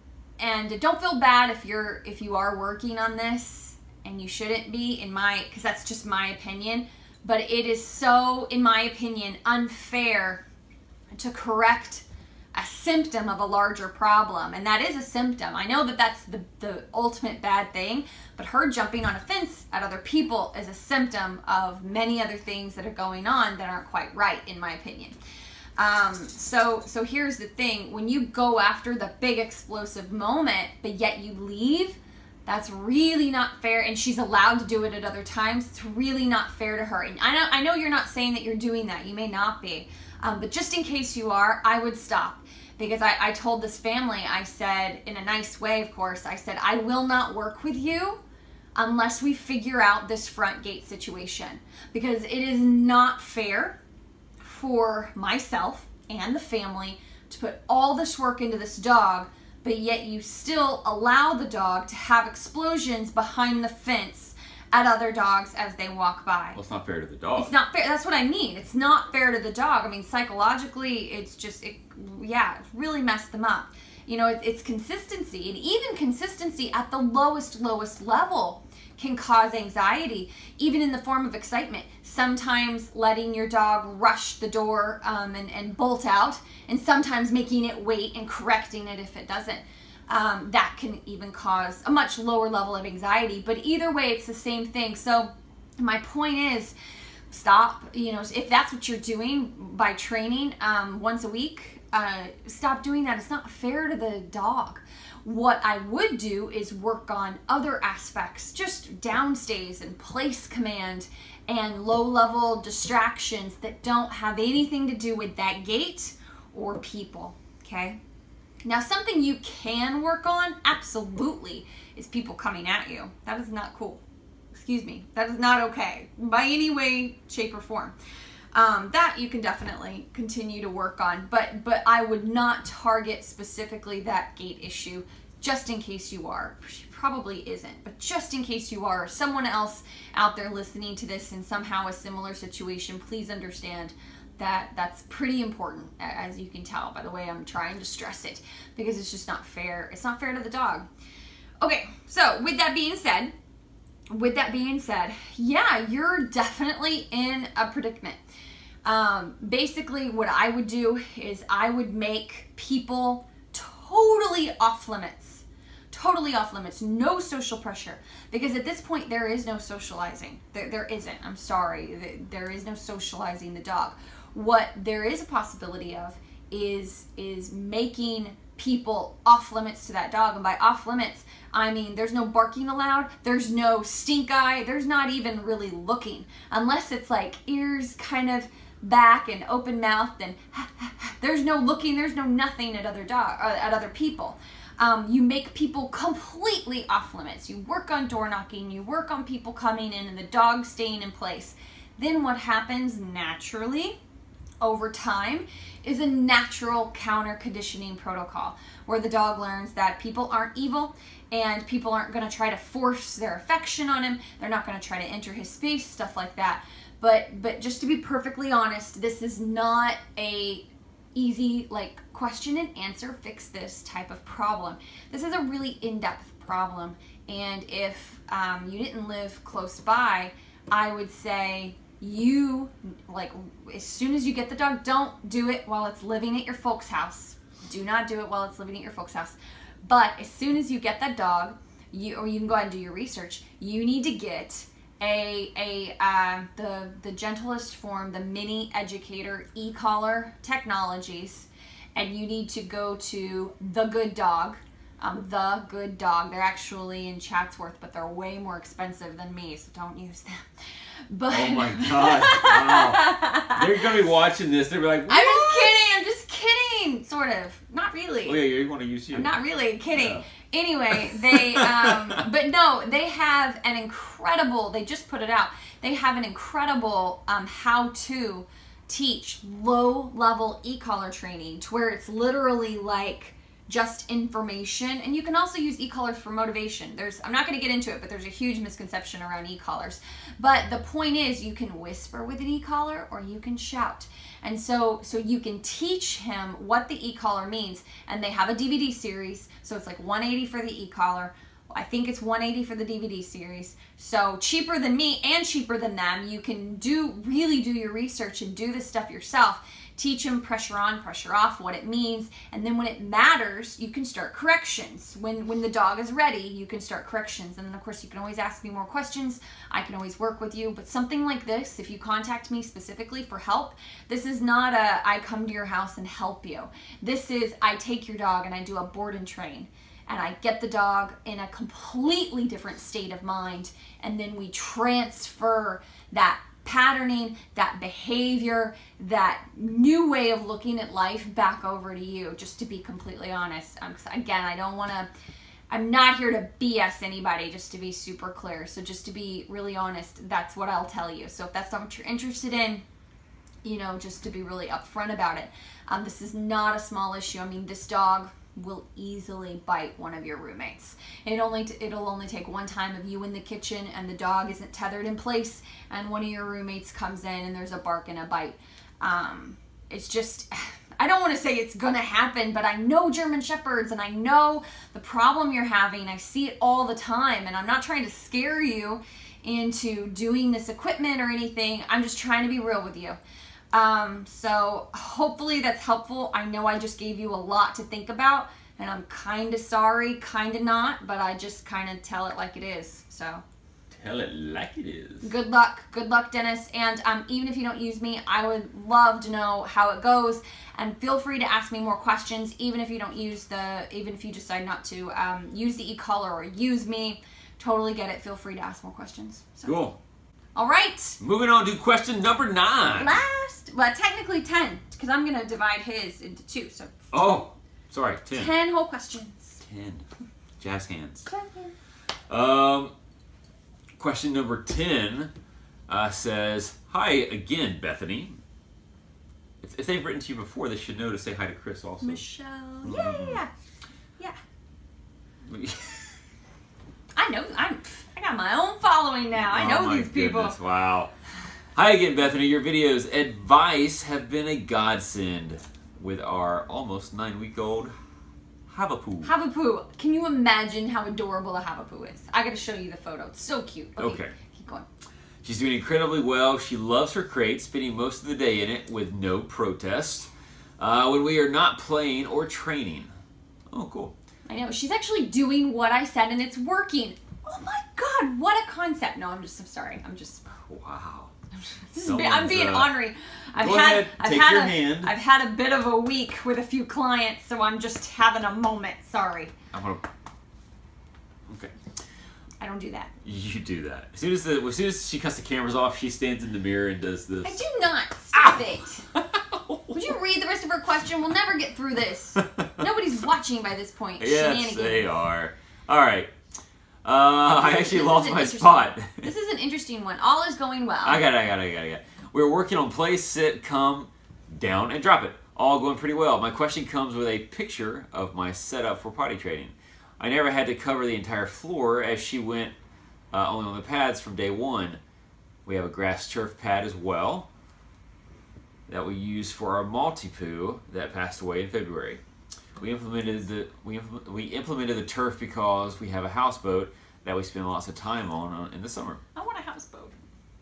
and don't feel bad if you're, if you are working on this, and you shouldn't be, in my, because that's just my opinion, but it is so, in my opinion, unfair to correct a symptom of a larger problem, and that is a symptom. I know that that's the, the ultimate bad thing, but her jumping on a fence at other people is a symptom of many other things that are going on that aren't quite right, in my opinion. Um, so, so here's the thing. When you go after the big explosive moment, but yet you leave, that's really not fair, and she's allowed to do it at other times. It's really not fair to her. And I know, I know you're not saying that you're doing that. You may not be. Um, but just in case you are, I would stop. Because I, I told this family, I said, in a nice way, of course, I said, I will not work with you unless we figure out this front gate situation. Because it is not fair for myself and the family to put all this work into this dog, but yet you still allow the dog to have explosions behind the fence at other dogs as they walk by. Well, it's not fair to the dog. It's not fair. That's what I mean. It's not fair to the dog. I mean, psychologically, it's just, it, yeah, it's really messed them up. You know, it, it's consistency. And even consistency at the lowest, lowest level can cause anxiety, even in the form of excitement. Sometimes letting your dog rush the door um, and, and bolt out, and sometimes making it wait and correcting it if it doesn't. Um, that can even cause a much lower level of anxiety, but either way, it's the same thing. So my point is, stop, you know, if that's what you're doing by training um, once a week, uh, stop doing that. It's not fair to the dog. What I would do is work on other aspects, just downstays and place command and low-level distractions that don't have anything to do with that gate or people, okay? Now, something you can work on, absolutely, is people coming at you. That is not cool. Excuse me. That is not okay by any way, shape, or form. Um, that you can definitely continue to work on, but but I would not target specifically that gate issue, just in case you are. She probably isn't, but just in case you are, or someone else out there listening to this in somehow a similar situation, please understand that that's pretty important, as you can tell by the way I'm trying to stress it, because it's just not fair. It's not fair to the dog. Okay, so with that being said, with that being said, yeah, you're definitely in a predicament. Um, basically, what I would do is I would make people totally off limits. Totally off limits. No social pressure. Because at this point, there is no socializing. There, there isn't. I'm sorry. There is no socializing the dog. What there is a possibility of is is making people off limits to that dog. And by off limits, I mean there's no barking allowed, there's no stink eye, there's not even really looking. Unless it's like ears kind of back and open mouthed, and there's no looking, there's no nothing at other dog, uh, at other people. Um, you make people completely off limits. You work on door knocking, you work on people coming in and the dog staying in place. Then what happens naturally, over time is a natural counter conditioning protocol where the dog learns that people aren't evil and people aren't going to try to force their affection on him. They're not going to try to enter his space, stuff like that. But but just to be perfectly honest, this is not a easy like question and answer, fix this type of problem. This is a really in-depth problem, and if um, you didn't live close by, I would say you, like, as soon as you get the dog, don't do it while it's living at your folks' house. Do not do it while it's living at your folks' house. But as soon as you get that dog, you or you can go ahead and do your research, you need to get a a uh, the the gentlest form, the mini educator e-collar technologies, and you need to go to The Good Dog. Um, the Good Dog. They're actually in Chatsworth, but they're way more expensive than me, so don't use them. But oh my god! Wow, they're gonna be watching this. They're like, what? I'm just kidding. I'm just kidding. Sort of. Not really. Oh yeah, you want to use you? I'm not really kidding. Yeah. Anyway, they. Um, but no, they have an incredible. They just put it out. They have an incredible um, how to teach low level e-collar training to where it's literally like just information, and you can also use e-collars for motivation. There's, I'm not going to get into it, but there's a huge misconception around e-collars. But the point is, you can whisper with an e-collar or you can shout, and so so you can teach him what the e-collar means. And they have a D V D series, so it's like one eighty for the e-collar. I think it's one eighty for the D V D series. So cheaper than me and cheaper than them. You can do really do your research and do this stuff yourself. Teach them pressure on, pressure off, what it means, and then when it matters, you can start corrections. When when the dog is ready, you can start corrections, and then of course you can always ask me more questions. I can always work with you, but something like this, if you contact me specifically for help, this is not a I come to your house and help you. This is I take your dog and I do a board and train, and I get the dog in a completely different state of mind, and then we transfer that patterning, that behavior, that new way of looking at life back over to you, just to be completely honest. Um, 'cause again, I don't want to, I'm not here to B S anybody, just to be super clear. So just to be really honest, that's what I'll tell you. So if that's not what you're interested in, you know, just to be really upfront about it. Um, this is not a small issue. I mean, this dog will easily bite one of your roommates. It only t it'll only take one time of you in the kitchen and the dog isn't tethered in place and one of your roommates comes in and there's a bark and a bite. Um, it's just, I don't want to say it's gonna happen, but I know German Shepherds and I know the problem you're having. I see it all the time, and I'm not trying to scare you into doing this equipment or anything. I'm just trying to be real with you. Um, so hopefully that's helpful. I know I just gave you a lot to think about, and I'm kind of sorry, kind of not, but I just kind of tell it like it is. So tell it like it is. Good luck. Good luck, Dennis. And um, even if you don't use me, I would love to know how it goes, and feel free to ask me more questions, even if you don't use the, even if you decide not to um, use the e-collar or use me. Totally get it. Feel free to ask more questions. So. Cool. All right. Moving on to question number nine. Last, well, technically ten, because I'm going to divide his into two. So. Oh, sorry, ten. Ten whole questions. Ten. Jazz hands. Jazz hands. Um, question number ten uh, says, "Hi again, Bethany." If, if they've written to you before, they should know to say hi to Chris also. Michelle. Mm-hmm. Yeah, yeah, yeah. I know. I'm. I got my own following now. I know oh these people. Goodness, wow. Hi again, Bethany. Your videos advice have been a godsend with our almost nine-week-old Havapoo. Havapoo. Can you imagine how adorable a Havapoo is? I got to show you the photo. It's so cute. Okay, okay. Keep going. She's doing incredibly well. She loves her crate, spending most of the day in it with no protest uh, when we are not playing or training. Oh, cool. I know. She's actually doing what I said, and it's working. Oh my God, what a concept. No, I'm just, I'm sorry. I'm just. Wow. This is, I'm being uh, ornery. I've go had, ahead, I've take had your a, hand. I've had a bit of a week with a few clients, so I'm just having a moment. Sorry. I'm gonna. Okay. I don't do that. You do that. As soon as the, as soon as she cuts the cameras off, she stands in the mirror and does this. I do not. Stop it. Would you read the rest of her question? We'll never get through this. Nobody's watching by this point. Yes, they are. All right. Uh, I actually this lost my spot. This is an interesting one. All is going well. I got it, I got it, I got it, I got it. We're working on play, sit, come, down, and drop it. All going pretty well. My question comes with a picture of my setup for potty training. I never had to cover the entire floor as she went uh, only on the pads from day one. We have a grass turf pad as well that we use for our Maltese poo that passed away in February. We implemented the we, impl we implemented the turf because we have a houseboat that we spend lots of time on uh, in the summer. I want a houseboat.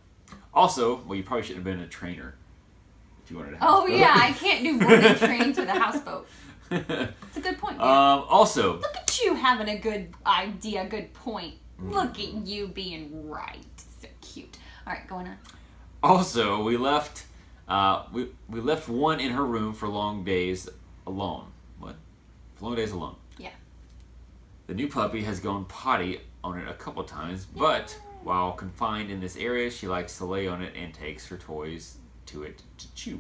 Also, well, you probably shouldn't have been a trainer if you wanted a houseboat. Oh yeah, I can't do boarding trains with a houseboat. It's a good point. Um, also, look at you having a good idea, good point. Mm. Look at you being right. So cute. All right, going on. Also, we left uh, we we left one in her room for long days alone. What? For long days alone. Yeah. The new puppy has gone potty on it a couple times, yeah. But while confined in this area, she likes to lay on it and takes her toys to it to chew,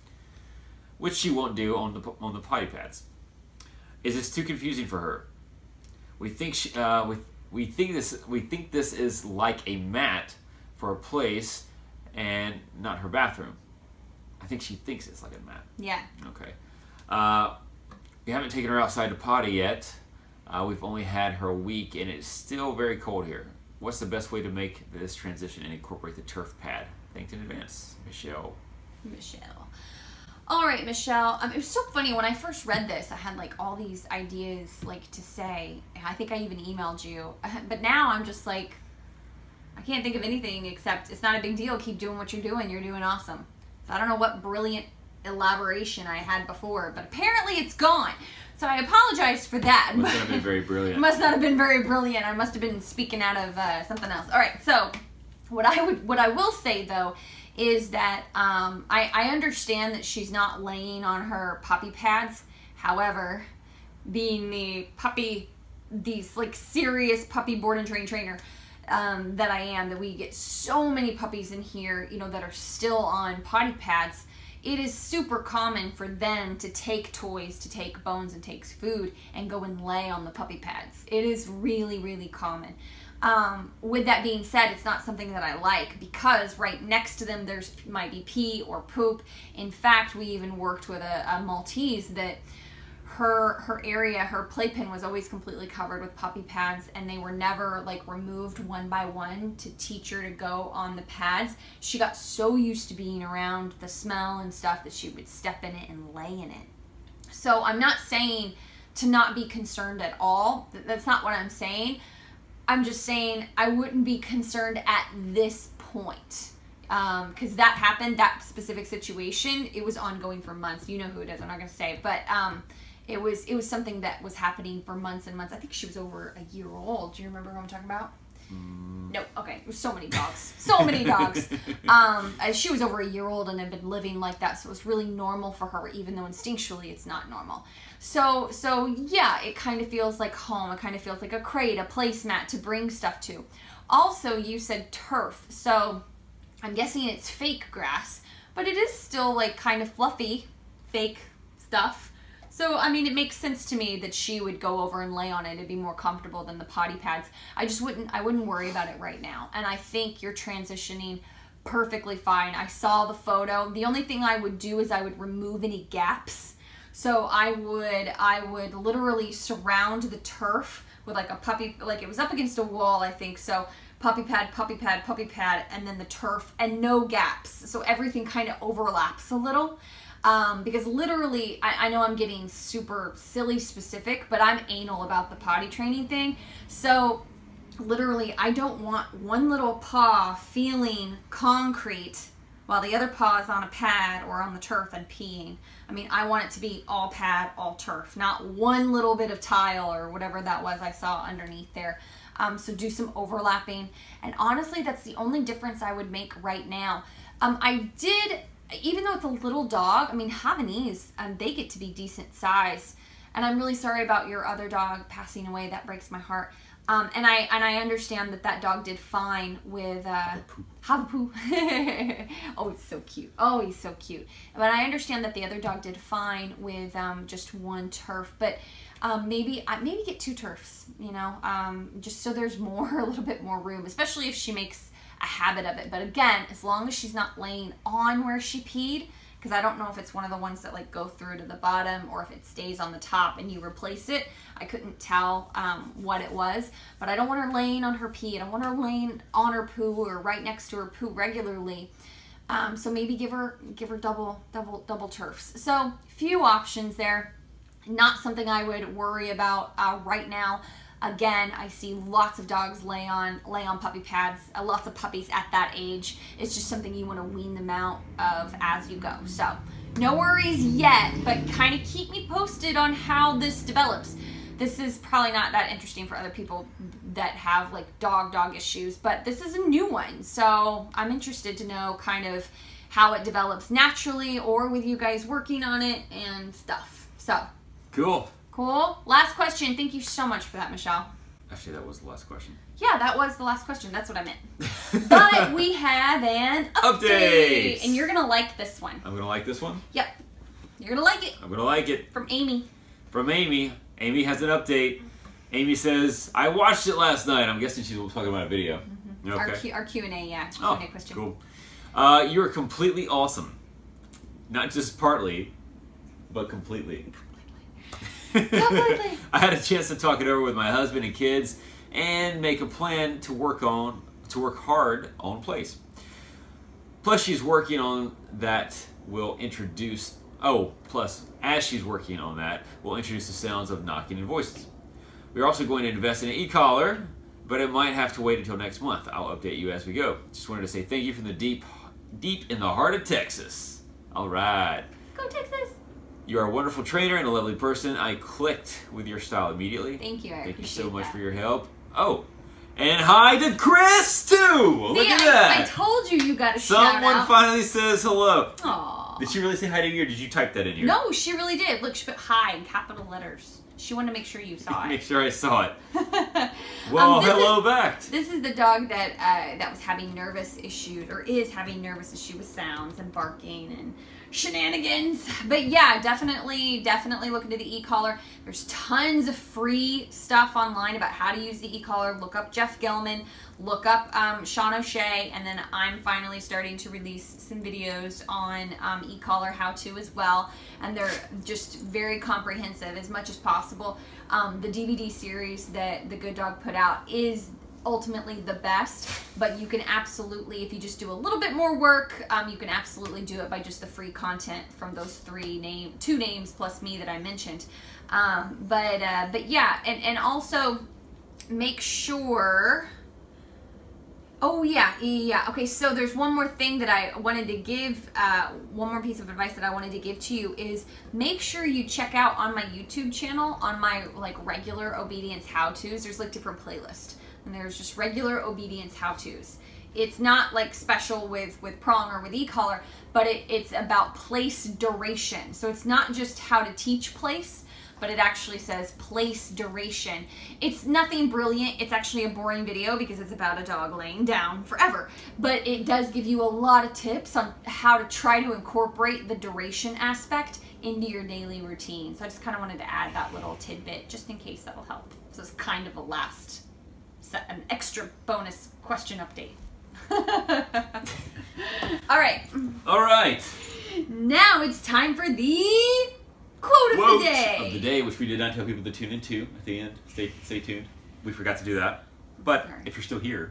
which she won't do on the on the potty pads. Is this too confusing for her? We think she, uh, we we think this we think this is like a mat for a place and not her bathroom. I think she thinks it's like a mat. Yeah. Okay. Uh, we haven't taken her outside to potty yet. Uh, we've only had her a week, and it's still very cold here. What's the best way to make this transition and incorporate the turf pad? Thanks in advance, Michelle. Michelle. All right, Michelle. Um, it was so funny when I first read this. I had like all these ideas like to say. I think I even emailed you, but now I'm just like, I can't think of anything except it's not a big deal. Keep doing what you're doing. You're doing awesome. So I don't know what brilliant elaboration I had before, but apparently it's gone. So I apologize for that. Must not have been very brilliant. It must not have been very brilliant. I must have been speaking out of uh, something else. All right. So what I would, what I will say though, is that um, I, I understand that she's not laying on her puppy pads. However, being the puppy, these like serious puppy board and train trainer um, that I am, that we get so many puppies in here, you know, that are still on potty pads. It is super common for them to take toys, to take bones and takes food and go and lay on the puppy pads. It is really, really common. Um, with that being said, it's not something that I like because right next to them there's might be pee or poop. In fact, we even worked with a, a Maltese that her her area, her playpen was always completely covered with puppy pads, and they were never like removed one by one to teach her to go on the pads. She got so used to being around the smell and stuff that she would step in it and lay in it. So I'm not saying to not be concerned at all. That's not what I'm saying. I'm just saying I wouldn't be concerned at this point. Um, because that happened, that specific situation, it was ongoing for months. You know who it is, I'm not going to say. But um, it was it was something that was happening for months and months. I think she was over a year old. Do you remember who I'm talking about? Mm. No, okay. It was so many dogs. So many dogs. Um, she was over a year old and had been living like that. So it was really normal for her, even though instinctually it's not normal. So, so yeah, it kind of feels like home. It kind of feels like a crate, a placemat to bring stuff to. Also, you said turf. So I'm guessing it's fake grass, but it is still like kind of fluffy, fake stuff. So, I mean, it makes sense to me that she would go over and lay on it. It'd be more comfortable than the potty pads. I just wouldn't, I wouldn't worry about it right now. And I think you're transitioning perfectly fine. I saw the photo. The only thing I would do is I would remove any gaps. So I would, I would literally surround the turf with like a puppy, like it was up against a wall, I think. So puppy pad, puppy pad, puppy pad, and then the turf and no gaps. So everything kind of overlaps a little. Um, because literally, I, I know I'm getting super silly specific, but I'm anal about the potty training thing. So literally, I don't want one little paw feeling concrete while the other paw is on a pad or on the turf and peeing. I mean, I want it to be all pad, all turf, not one little bit of tile or whatever that was I saw underneath there. Um, so do some overlapping. And honestly, that's the only difference I would make right now. Um, I did... Even though it's a little dog, I mean, Havanese, um, they get to be decent size. And I'm really sorry about your other dog passing away. That breaks my heart. Um, and I and I understand that that dog did fine with uh, Havapoo. Oh, it's so cute. Oh, he's so cute. But I understand that the other dog did fine with um, just one turf. But um, maybe uh, maybe get two turfs, you know, um, just so there's more, a little bit more room, especially if she makes a habit of it. But again, as long as she's not laying on where she peed, because I don't know if it's one of the ones that like go through to the bottom or if it stays on the top and you replace it. I couldn't tell um, what it was, but I don't want her laying on her pee. I don't want her laying on her poo or right next to her poo regularly. Um, so maybe give her give her double double double turfs. So few options there. Not something I would worry about uh, right now. Again, I see lots of dogs lay on lay on puppy pads, uh, lots of puppies at that age. It's just something you want to wean them out of as you go. So no worries yet, but kind of keep me posted on how this develops. This is probably not that interesting for other people that have like dog dog issues, but this is a new one. So I'm interested to know kind of how it develops naturally or with you guys working on it and stuff. So cool. Cool. Last question. Thank you so much for that, Michelle. Actually, that was the last question. Yeah, that was the last question. That's what I meant. But we have an update. Update. And you're going to like this one. I'm going to like this one? Yep. You're going to like it. I'm going to like it. From Amy. From Amy. Amy has an update. Amy says, I watched it last night. I'm guessing she's talking about a video. Mm-hmm. Okay. Our, Q, our Q and A, yeah. Q oh, and A question. Cool. Uh, you are completely awesome. Not just partly, but completely. Completely. I had a chance to talk it over with my husband and kids and make a plan to work on to work hard on place. Plus she's working on that will introduce oh plus as she's working on that we'll introduce the sounds of knocking and voices. We're also going to invest in an e-collar, but it might have to wait until next month. I'll update you as we go. Just wanted to say thank you from the deep deep in the heart of Texas. All right. Go Texas. You are a wonderful trainer and a lovely person. I clicked with your style immediately. Thank you. I Thank you so appreciate much that. for your help. Oh, and hi to Chris too. Look See, at I, that. I told you you got a shout Someone out. finally says hello. Aww. Did she really say hi to you, or did you type that in here? No, she really did. Look, she put hi in capital letters. She wanted to make sure you saw it. Make sure I saw it. Well, um, hello is, back. This is the dog that uh, that was having nervous issues, or is having nervous issues with sounds and barking and shenanigans. But yeah, definitely, definitely look into the e-collar. There's tons of free stuff online about how to use the e-collar. Look up Jeff Gellman, look up um, Sean O'Shea, and then I'm finally starting to release some videos on um, e-collar how-to as well. And they're just very comprehensive as much as possible. Um, the D V D series that the Good Dog put out is ultimately the best, but you can absolutely, if you just do a little bit more work, um, you can absolutely do it by just the free content from those three name, two names plus me that I mentioned. Um, but uh, but yeah, and and also make sure. Oh yeah, yeah. Okay, so there's one more thing that I wanted to give. Uh, one more piece of advice that I wanted to give to you is make sure you check out on my YouTube channel on my like regular obedience how-tos. There's like different playlists. And there's just regular obedience how-tos. It's not like special with, with prong or with e-collar, but it, it's about place duration. So it's not just how to teach place, but it actually says place duration. It's nothing brilliant. It's actually a boring video because it's about a dog laying down forever. But it does give you a lot of tips on how to try to incorporate the duration aspect into your daily routine. So I just kind of wanted to add that little tidbit just in case that'll help. So it's kind of a last an extra bonus question update. All right. All right. Now it's time for the quote of Quote the day. of the day, which we did not tell people to tune into at the end. Stay, stay tuned. We forgot to do that. But Sorry. if you're still here,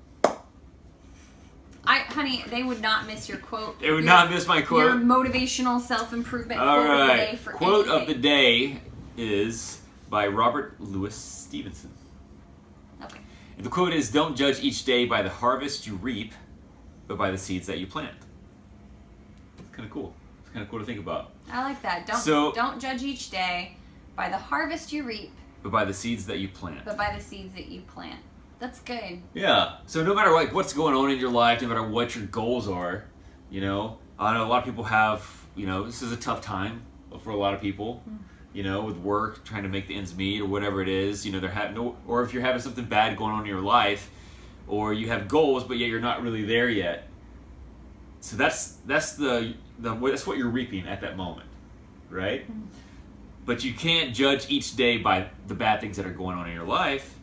I, honey, they would not miss your quote. they would your, not miss my quote. Your motivational self-improvement All quote right. of the day for Quote anything. of the day is by Robert Louis Stevenson. Okay. And the quote is, "Don't judge each day by the harvest you reap, but by the seeds that you plant." It's kind of cool. It's kind of cool to think about. I like that. Don't So- don't judge each day by the harvest you reap, But by the seeds that you plant. but by the seeds that you plant. That's good. Yeah. So no matter like what's going on in your life, no matter what your goals are, you know, I know a lot of people have, you know, this is a tough time for a lot of people, mm. you know, with work, trying to make the ends meet or whatever it is, you know, they're having no, or if you're having something bad going on in your life, or you have goals, but yet you're not really there yet. So that's, that's the, the that's what you're reaping at that moment, right? Mm. But you can't judge each day by the bad things that are going on in your life.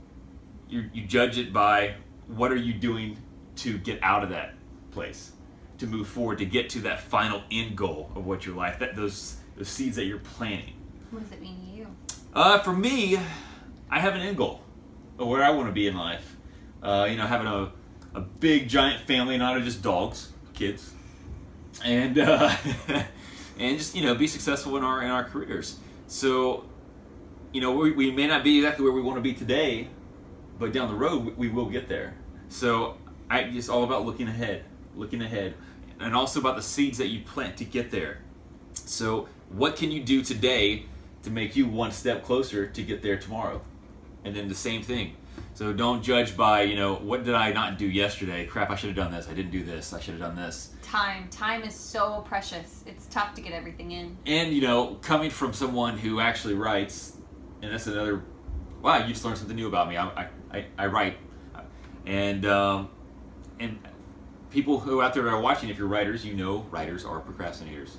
You, you judge it by what are you doing to get out of that place. to move forward to get to that final end goal of what your life, that those those seeds that you're planting. What does it mean to you? Uh, for me, I have an end goal of where I want to be in life. Uh, you know, having a, a big giant family, not just dogs, kids, and uh, and just, you know, be successful in our in our careers. So, you know, we, we may not be exactly where we want to be today, but down the road we, we will get there. So I it's all about looking ahead, looking ahead, and also about the seeds that you plant to get there. So what can you do today to make you one step closer to get there tomorrow? And then the same thing. So don't judge by, you know, what did I not do yesterday? Crap, I should have done this. I didn't do this. I should have done this. Time. Time is so precious. It's tough to get everything in. And, you know, coming from someone who actually writes, and that's another, wow, you just learned something new about me. I, I, I write. And, um, and people who out there that are watching, if you're writers, you know writers are procrastinators.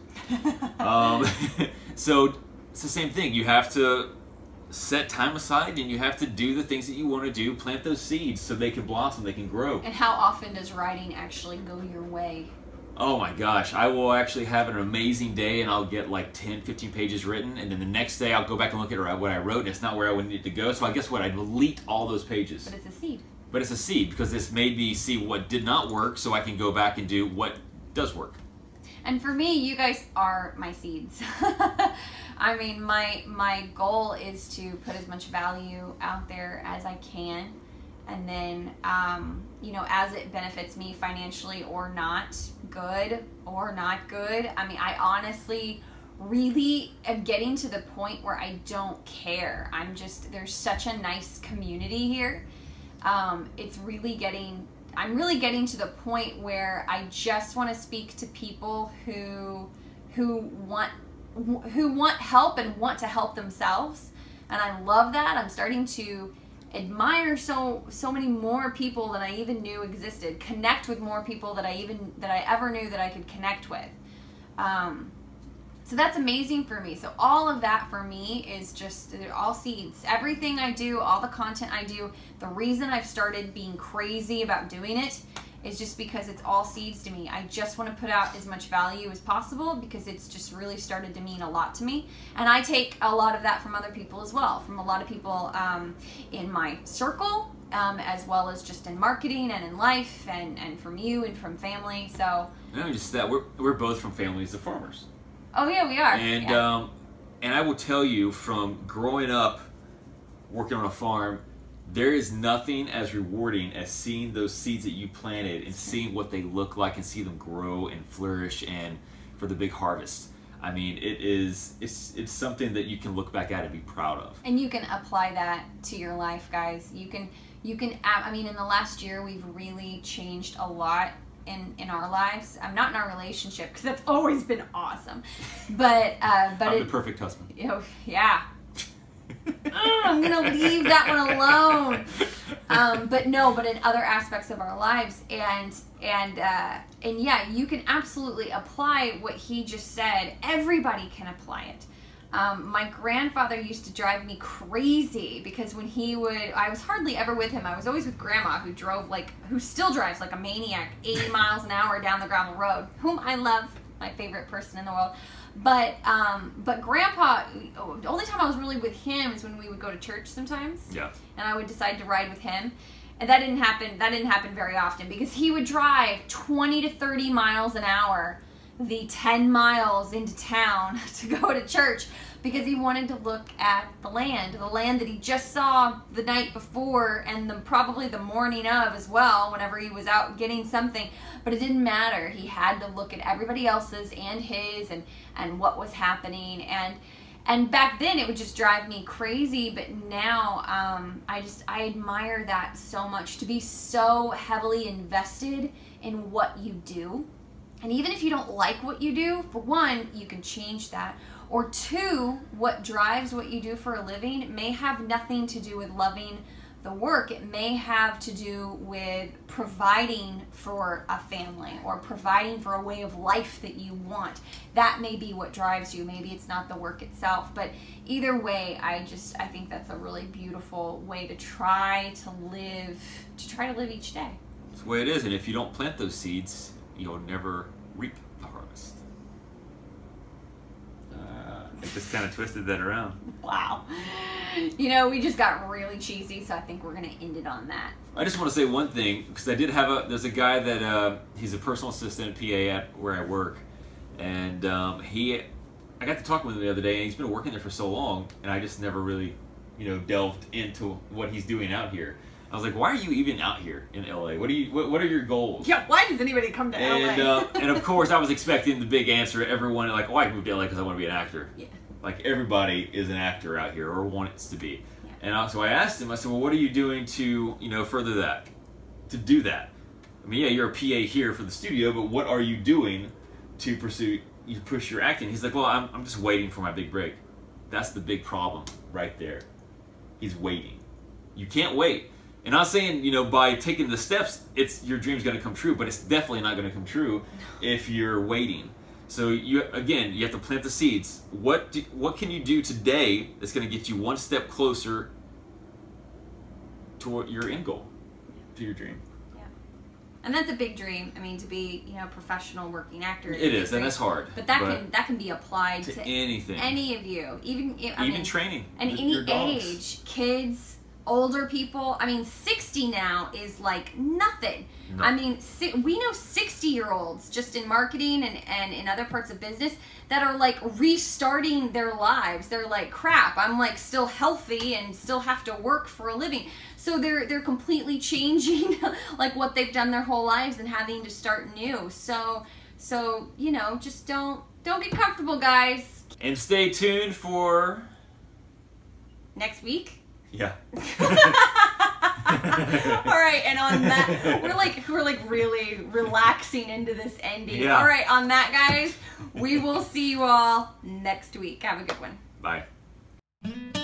um, so it's the same thing. You have to set time aside and you have to do the things that you want to do, plant those seeds so they can blossom, they can grow. And how often does writing actually go your way? Oh my gosh, I will actually have an amazing day and I'll get like ten, fifteen pages written, and then the next day I'll go back and look at what I wrote and it's not where I wanted it to go, so I guess what, I delete all those pages. But it's a seed. But it's a seed, because this made me see what did not work so I can go back and do what does work. And for me, you guys are my seeds. I mean, my my goal is to put as much value out there as I can, and then, um, you know, as it benefits me financially or not, good or not good. I mean, I honestly really am getting to the point where I don't care. I'm just, there's such a nice community here. Um, it's really getting, I'm really getting to the point where I just want to speak to people who, who want, who want help and want to help themselves. And I love that. I'm starting to admire so, so many more people than I even knew existed, connect with more people that I even, that I ever knew that I could connect with. Um, So that's amazing for me. So all of that for me is just, they're all seeds. Everything I do, all the content I do, the reason I've started being crazy about doing it is just because it's all seeds to me. I just want to put out as much value as possible because it's just really started to mean a lot to me. And I take a lot of that from other people as well, from a lot of people um, in my circle, um, as well as just in marketing and in life, and, and from you and from family. So, not just that, we're, we're both from families of farmers. Oh yeah, we are. And yeah. um, and I will tell you, from growing up working on a farm, there is nothing as rewarding as seeing those seeds that you planted and seeing what they look like and see them grow and flourish and for the big harvest. I mean, it is it's it's something that you can look back at and be proud of. And you can apply that to your life, guys. You can you can I mean, in the last year we've really changed a lot in in our lives. I'm not in our relationship because that's always been awesome, but uh but I'm it, the perfect husband. You know, yeah. oh, I'm gonna leave that one alone. Um, but no, but in other aspects of our lives, and and uh, and yeah, you can absolutely apply what he just said. Everybody can apply it. Um, my grandfather used to drive me crazy because when he would, I was hardly ever with him. I was always with Grandma, who drove like, who still drives like a maniac, eighty miles an hour down the gravel road, whom I love, my favorite person in the world. But um, but Grandpa, the only time I was really with him is when we would go to church sometimes. Yeah. And I would decide to ride with him. And that didn't happen, that didn't happen very often because he would drive twenty to thirty miles an hour the ten miles into town to go to church because he wanted to look at the land, the land that he just saw the night before and the, probably the morning of as well, whenever he was out getting something. But it didn't matter. He had to look at everybody else's and his and, and what was happening. And and back then it would just drive me crazy, but now um, I just, I admire that so much, to be so heavily invested in what you do. And even if you don't like what you do, for one, you can change that. Or two, what drives what you do for a living may have nothing to do with loving the work. It may have to do with providing for a family or providing for a way of life that you want. That may be what drives you. Maybe it's not the work itself. But either way, I just, I think that's a really beautiful way to try to live, to try to live each day. That's the way it is. And if you don't plant those seeds, you'll never reap the harvest. Uh, I just kind of twisted that around. Wow. You know, we just got really cheesy, so I think we're going to end it on that. I just want to say one thing, because I did have a, there's a guy that, uh, he's a personal assistant P A at where I work, and um, he, I got to talk with him the other day, and he's been working there for so long, and I just never really, you know, delved into what he's doing out here. I was like, why are you even out here in L A? What do you, what, what are your goals? Yeah, why does anybody come to and, L A? uh, and of course, I was expecting the big answer. Everyone, like, oh, I moved to L A because I want to be an actor. Yeah. Like, everybody is an actor out here, or wants to be. Yeah. And I, so I asked him, I said, well, what are you doing to, you know, further that? To do that? I mean, yeah, you're a P A here for the studio, but what are you doing to pursue, you push your acting? He's like, well, I'm, I'm just waiting for my big break. That's the big problem right there. He's waiting. You can't wait. And I'm not saying, you know, by taking the steps, it's your dream's going to come true, but it's definitely not going to come true if you're waiting. So you, again, you have to plant the seeds. What do, what can you do today that's going to get you one step closer toward your end goal, to your dream? Yeah, and that's a big dream. I mean, to be, you know, a professional working actor. It is, and that's hard. But that but can that can be applied to, to anything, any of you, even I even mean, training, and with any your dogs. age, kids, older people. I mean, sixty now is like nothing. No. I mean, si we know sixty year olds just in marketing and, and in other parts of business that are like restarting their lives. They're like, crap, I'm like still healthy and still have to work for a living. So they're they're completely changing like what they've done their whole lives and having to start new. So so you know, just don't don't get comfortable, guys. And stay tuned for Next week. Yeah. All right, and on that, we're like we're like really relaxing into this ending. Yeah. All right, on that, guys, we will see you all next week. Have a good one. Bye.